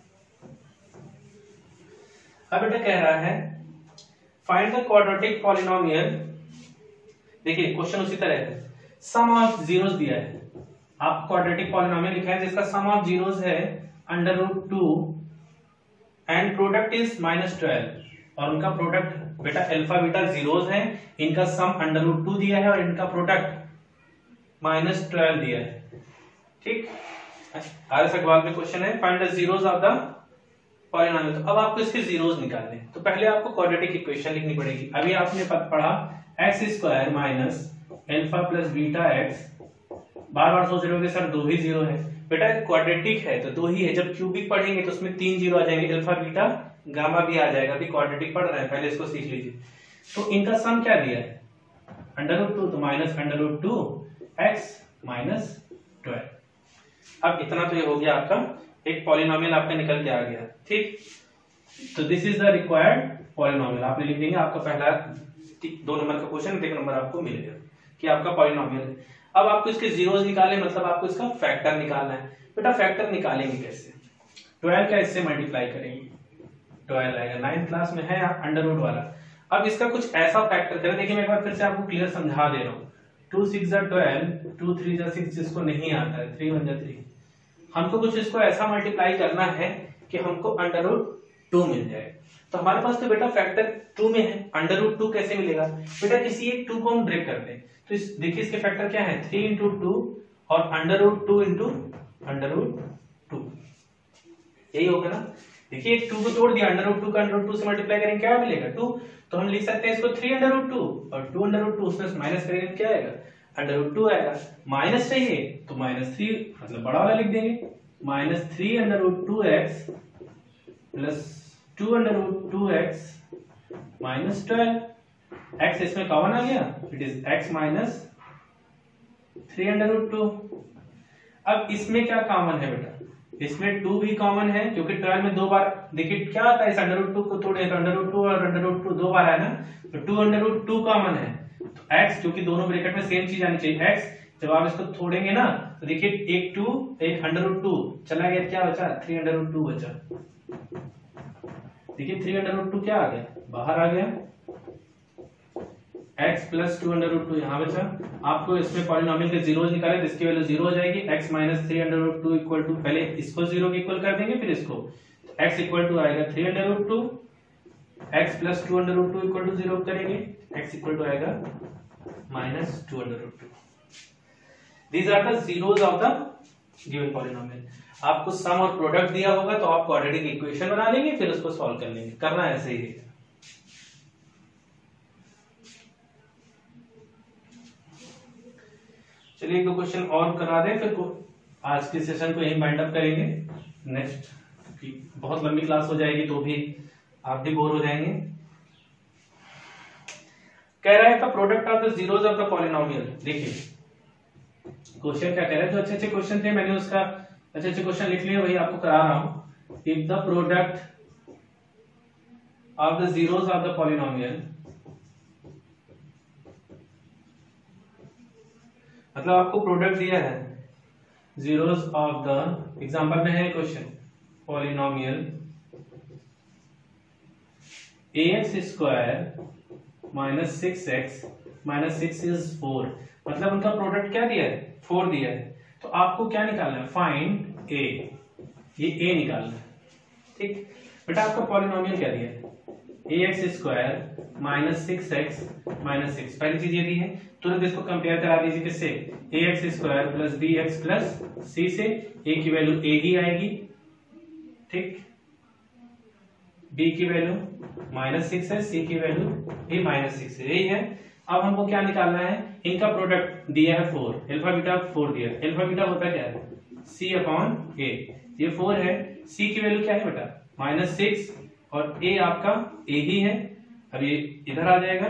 अब बेटा कह रहा है फाइंड द क्वाड्रेटिक पॉलिनोमियल। देखिए क्वेश्चन उसी तरह है, सम ऑफ जीरोस दिया है, आप क्वाड्रेटिक पॉलिनोमियल लिखा है जिसका सम ऑफ जीरोस है √2 एंड प्रोडक्ट इज -12, और उनका प्रोडक्ट बेटा अल्फा बीटा जीरोस है, इनका सम √2 दिया है और इनका प्रोडक्ट -12 दिया है। ठीक, आरएस अग्रवाल में क्वेश्चन है find the zeros of the polynomial. तो अब आपको इसके जीरोस निकालने, तो पहले आपको क्वाड्रेटिक इक्वेशन लिखनी पड़ेगी। अभी आपने पढ़ा x square minus alpha plus beta x, बार बार सोच रहे होंगे सर 2 ही जीरो है, बेटा क्वाड्रेटिक है तो 2 ही है, जब क्यूबिक पढ़ेंगे तो उसमें 3 जीरो आ जाएंगे, अल्फा बीटा गामा भी आ जाएगा। अभी क्वाड्रेटिक पढ़ रहे हैं, पहले इसको सीख लीजिए। तो इनका सम क्या दिया है √2, तो माइनस √2 x माइनस 12। अब इतना तो ये हो गया आपका, एक पॉलिनोमियल आपका निकल के आ गया। ठीक, तो this is the required polynomial, आपने लिख देंगे। आपका पहला 2 नंबर का क्वेश्चन 1 नंबर आपको मिलेगा कि आपका पॉलिनोमियल है। अब आपको इसके जीरोस निकाले, मतलब आपको इसका फैक्टर निकालना है। बेटा फैक्टर निकालेंगे कैसे, 12 का इससे मल्टीप्लाई करेंगे, 12 आएगा, 9th क्लास में है अंडर रूट वाला। अब इसका कुछ ऐसा फैक्टर करें, देखिए मैं एक बार फिर से आपको क्लियर समझा दे रहा हूँ। 2 6 12, 2 3 6, जिसको नहीं आता है 3 1 3, हमको कुछ इसको ऐसा मल्टीप्लाई करना है कि हमको अंडर रूट 2 मिल जाए। तो हमारे पास तो बेटा फैक्टर 2 में है, अंडर रूट 2 कैसे मिलेगा बेटा? किसी एक 2 को हम ब्रेक करते हैं तो इस देखिए इसके फैक्टर क्या है, 3 इंटू 2 और under root 2 into under root 2, यही होगा ना। देखिए एक 2 को तोड़ दिया, अंडर रूट 2 का अंडर रूट 2 से मल्टीप्लाई करेंगे क्या मिलेगा 2, तो हम लिख सकते हैं इसको 3 अंडर रूट 2 और 2 अंडर रूट 2 उसमें माइनस करेंगे क्या आएगा, अंडर रूट 2 आएगा। माइनस चाहिए तो -3 मतलब बड़ा वाला लिख देंगे, -3 under root 2x plus 2 under root 2x minus 12, x इसमें कॉमन आ गया, it is x minus 3 under root 2। अब इसमें क्या कॉमन है बेटा, इसमें 2 भी कॉमन है क्योंकि 12 में 2 बार, देखिए क्या आता है इस अंडर रूट 2 को तोड़े तो अंडर रूट 2 और अंडर रूट 2 2 बार आया ना, तो 2 अंडर रूट 2 कॉमन है, तो x क्योंकि दोनों ब्रैकेट में सेम चीज आनी चाहिए, x जब आप इसको तोड़ेंगे ना तो देखिए एक 2 एक अंडर रूट 2 चला गया, क्या बचा 3 अंडर रूट 2 बचा। देखिए 3 अंडर रूट 2 क्या आ गया, बाहर आ गया, x प्लस 2 अंडर रूट 2 यहाँ बचा। आपको इसमें पॉलिनोमियल के जीरोज निकाले जिसकी वैल्यू 0 हो जाएगी, x minus 3 under root 2 equal to, पहले इसको 0 के इक्वल कर देंगे फिर इसको, तो x इक्वल टू आएगा 3 under root 2, x plus 2 under root 2 equal to 0 करेंगे, x इक्वल टू आएगा minus 2 under root 2। These are the zeros of the given polynomial. आपको सम और प्रोडक्ट दिया होगा तो आप क्वाड्रेटिक इक्वेशन बना लेंगे फिर उसको सॉल्व कर लेंगे, करना ऐसे ही है। चलिए एक दो क्वेश्चन और करा दें फिर आज के सेशन को यही वाइंड अप करेंगे। नेक्स्ट बहुत लंबी क्लास हो जाएगी तो भी आप भी बोर हो जाएंगे। कह रहा है the product of the zeros of the polynomial. देखिए क्वेश्चन क्या कह रहा है, जो अच्छे अच्छे क्वेश्चन थे मैंने उसका अच्छे अच्छे क्वेश्चन लिख लिए, वही आपको करा रहा हूं। If the product of the zeros of the polynomial, मतलब आपको प्रोडक्ट दिया है जीरोज ऑफ द, एग्जांपल में है question, polynomial ax square minus 6x minus 6 is 4, मतलब उनका प्रोडक्ट क्या दिया है 4 दिया है, तो आपको क्या निकालना है, फाइंड a, ये a निकालना है। ठीक बेटा, आपका पॉलिनोमियल क्या दिया है ax square minus 6x minus 6, पहली चीज ये दी है, तुरंत इसको कंपेयर करा दीजिए किससे, ax square plus bx plus c से, a की वैल्यू a ही आएगी, ठीक, b की वैल्यू -6 है, c की वैल्यू भी -6 है, यही है। अब हमको क्या निकालना है, इनका प्रोडक्ट दिया है 4, अल्फा बीटा 4 दिया है, अल्फा बीटा होता क्या है c अपॉन a, ये 4 है, c की वैल्यू क्या है बेटा -6 और a आपका a ही है, अब ये इधर आ जाएगा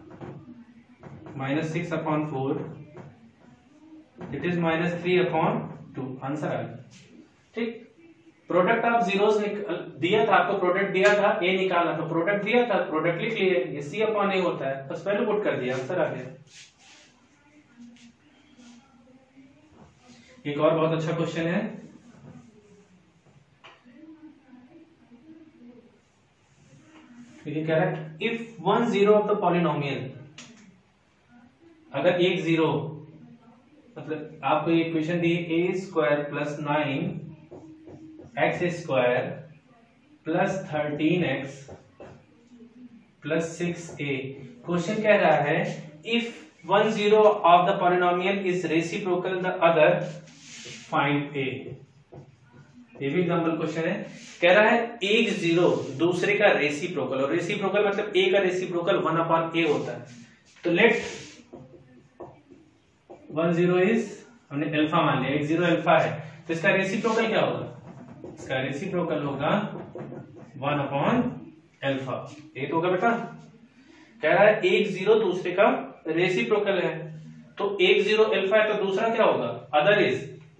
-6 upon 4, it is -3 upon 2, answer आ गया। ठीक, प्रोडक्ट ऑफ जीरोस दिया था आपको, प्रोडक्ट दिया था ए निकालना, तो प्रोडक्ट दिया था प्रोडक्ट लिख लिए, ये सी अपॉन ए होता है, बस वैल्यू पुट कर दिया, आंसर आ गया। एक और बहुत अच्छा क्वेश्चन है, ये कह रहा है if 1 zero of the polynomial, अगर एक जीरो, मतलब आपको ये इक्वेशन दी a square plus 9x square plus 13x plus 6a, question कह रहा है if 1 zero of the polynomial is reciprocal the other, find a। ये भी एग्जांपल क्वेश्चन है, कह रहा है एक जीरो दूसरे का रेसिप्रोकल, और रेसिप्रोकल मतलब a का रेसिप्रोकल 1 अपॉन a होता है, तो लेट 1 जीरो इज, हमने अल्फा मान लिया, 1 जीरो अल्फा है, तो इसका रेसिप्रोकल क्या होगा, इसका रेसिप्रोकल होगा 1 अपॉन अल्फा, ये तो होगा बेटा। कह रहा है एक जीरो दूसरे का रेसिप्रोकल है, तो 1 जीरो अल्फा है तो दूसरा क्या होगा, अदर इज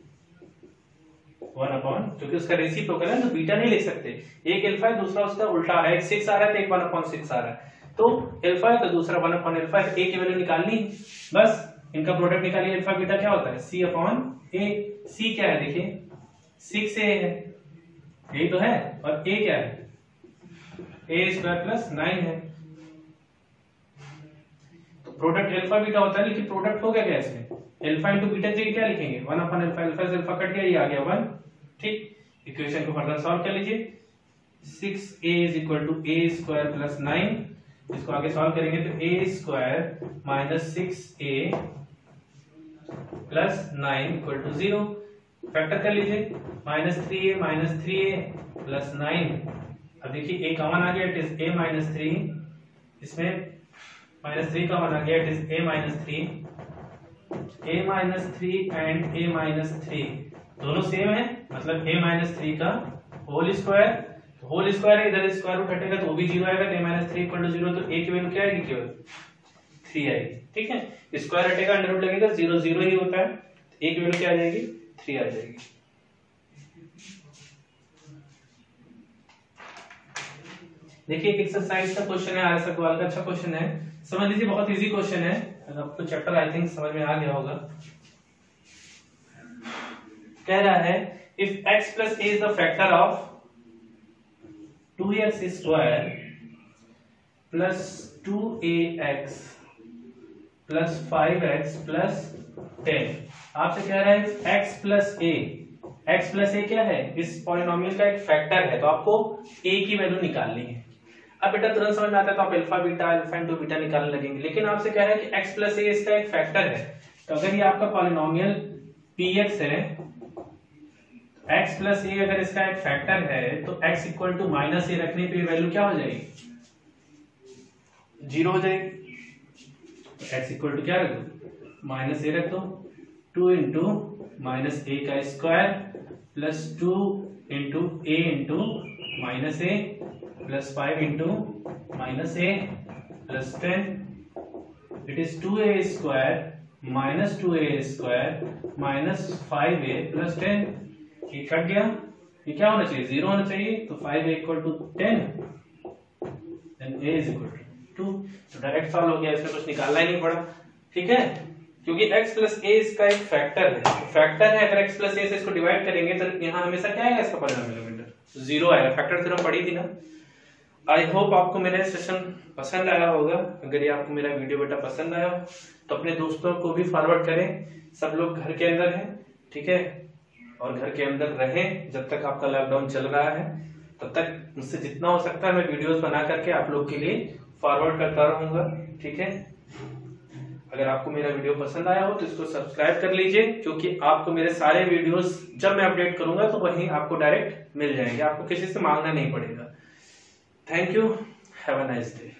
1 अपॉन, क्योंकि उसका रेसिप्रोकल है तो बीटा नहीं लिख सकते, एक अल्फा है दूसरा उसका उल्टा है, एक 6 आ रहा है तो एक 1 अपॉन 6 आ रहा है, तो अल्फा है तो दूसरा 1 अपॉन अल्फा है, तो a की वैल्यू निकालनी, बस इनका प्रोडक्ट निकालिए, अल्फा बीटा क्या होता है c अपॉन a, c क्या है देखिए 6a है, यही तो है, और a क्या है a स्क्वायर प्लस 9 है, तो प्रोडक्ट अल्फा बीटा होता है, लेकिन प्रोडक्ट हो गया क्या इसमें, अल्फा इंटू बीटा जगह क्या लिखेंगे 1 अपॉन अल्फा, अल्फा से अल्फा कट गया, ये आ गया 1, ठीक, इक्वेशन को फर्दर सॉल्व कर लीजिए। 6a is equal to a square plus 9, इसको आगे सॉल्व करेंगे तो a square minus 6a plus 9 equal to 0। Factor कर लीजिए, माइनस 3a प्लस 9। अब देखिए a कॉमन आ गया, इट इज a माइनस 3, इसमें माइनस 3 कॉमन आ गया, it is a minus 3। a minus 3 and a minus 3 दोनों सेम है, मतलब a माइनस 3 का होल स्क्वायर, तो होल स्क्वायर इधर स्क्वायर रूट हटेगा तो वो भी 0 आएगा, तो a माइनस 3 इक्वल टू 0, तो a की वैल्यू क्या आएगी, केवल 3 आएगी। ठीक है, स्क्वायर हटेगा अंडर रूट लगेगा, 0 0 ही होता है, तो a की वैल्यू क्या आ जाएगी, 3 आ जाएगी। देखिए एक एक्सरसाइज का क्वेश्चन है, आरएस अग्रवाल का, अच्छा क्वेश्चन है, समझ लीजिए, बहुत इजी क्वेश्चन है, आपको चैप्टर आई थिंक समझ में आ गया होगा। कह रहा है if x plus a is the factor of 2x square plus 2ax plus 5x plus 10, आपसे कह रहा है x प्लस a क्या है, इस पॉलिनोमियल का एक फैक्टर है, तो आपको a की वैल्यू निकालनी है। अब बेटा तुरंत समझ में आता है तो आप अल्फा इंटू बीटा निकालने लगेंगे, लेकिन आपसे कह रहा है कि x प्लस a इसका एक फैक्टर है, तो अगर ये आपका पॉलिनोमियल px है, x प्लस a अगर इसका एक फैक्टर है, तो x equal to minus a रखने पे वैल्यू क्या हो जाएगी, 0 हो जाएगी। तो x इक्वल टू क्या रख दो, माइनस a रख दो, 2 इंटू माइनस a का square plus 2 into a into minus a plus 5 into minus a plus 10, it is 2a square minus 2a square minus 5a plus 10, ये कट गया, ये क्या होना चाहिए, 0 होना चाहिए, तो 5a equal to 10 then a is equal to 2, तो डायरेक्ट सॉल्व हो गया, इसमें कुछ निकालना ही नहीं पड़ा। ठीक है, क्योंकि x प्लस a इसका एक फैक्टर है, फैक्टर है, अगर x प्लस a से इसको डिवाइड करेंगे तो यहाँ हमेशा क्या आएगा, इसका पॉलिनोमियल 0 आएगा, फैक्टर थ्योरम पढ़ी थी ना। आई होप आपको मेरा सेशन पसंद आया होगा, अगर ये आपको मेरा वीडियो बेटा पसंद आया तो अपने दोस्तों को भी फॉरवर्ड करें, सब लोग घर के अंदर हैं, ठीक है, और घर के अंदर रहें जब तक आपका लॉकडाउन चल रहा है, तब तक मुझसे जितना हो सकता है मैं वीडियोस बना करके आप लोग के लिए फॉरवर्ड करता रहूंगा। ठीक है, अगर आपको मेरा वीडियो पसंद आया हो तो इसको सब्सक्राइब कर लीजिए, क्योंकि आपको मेरे सारे वीडियोस जब मैं अपडेट करूंगा तो वहीं आपको डायरेक्ट मिल जाएंगे, आपको किसी से मांगना नहीं पड़ेगा। Thank you, have a nice day.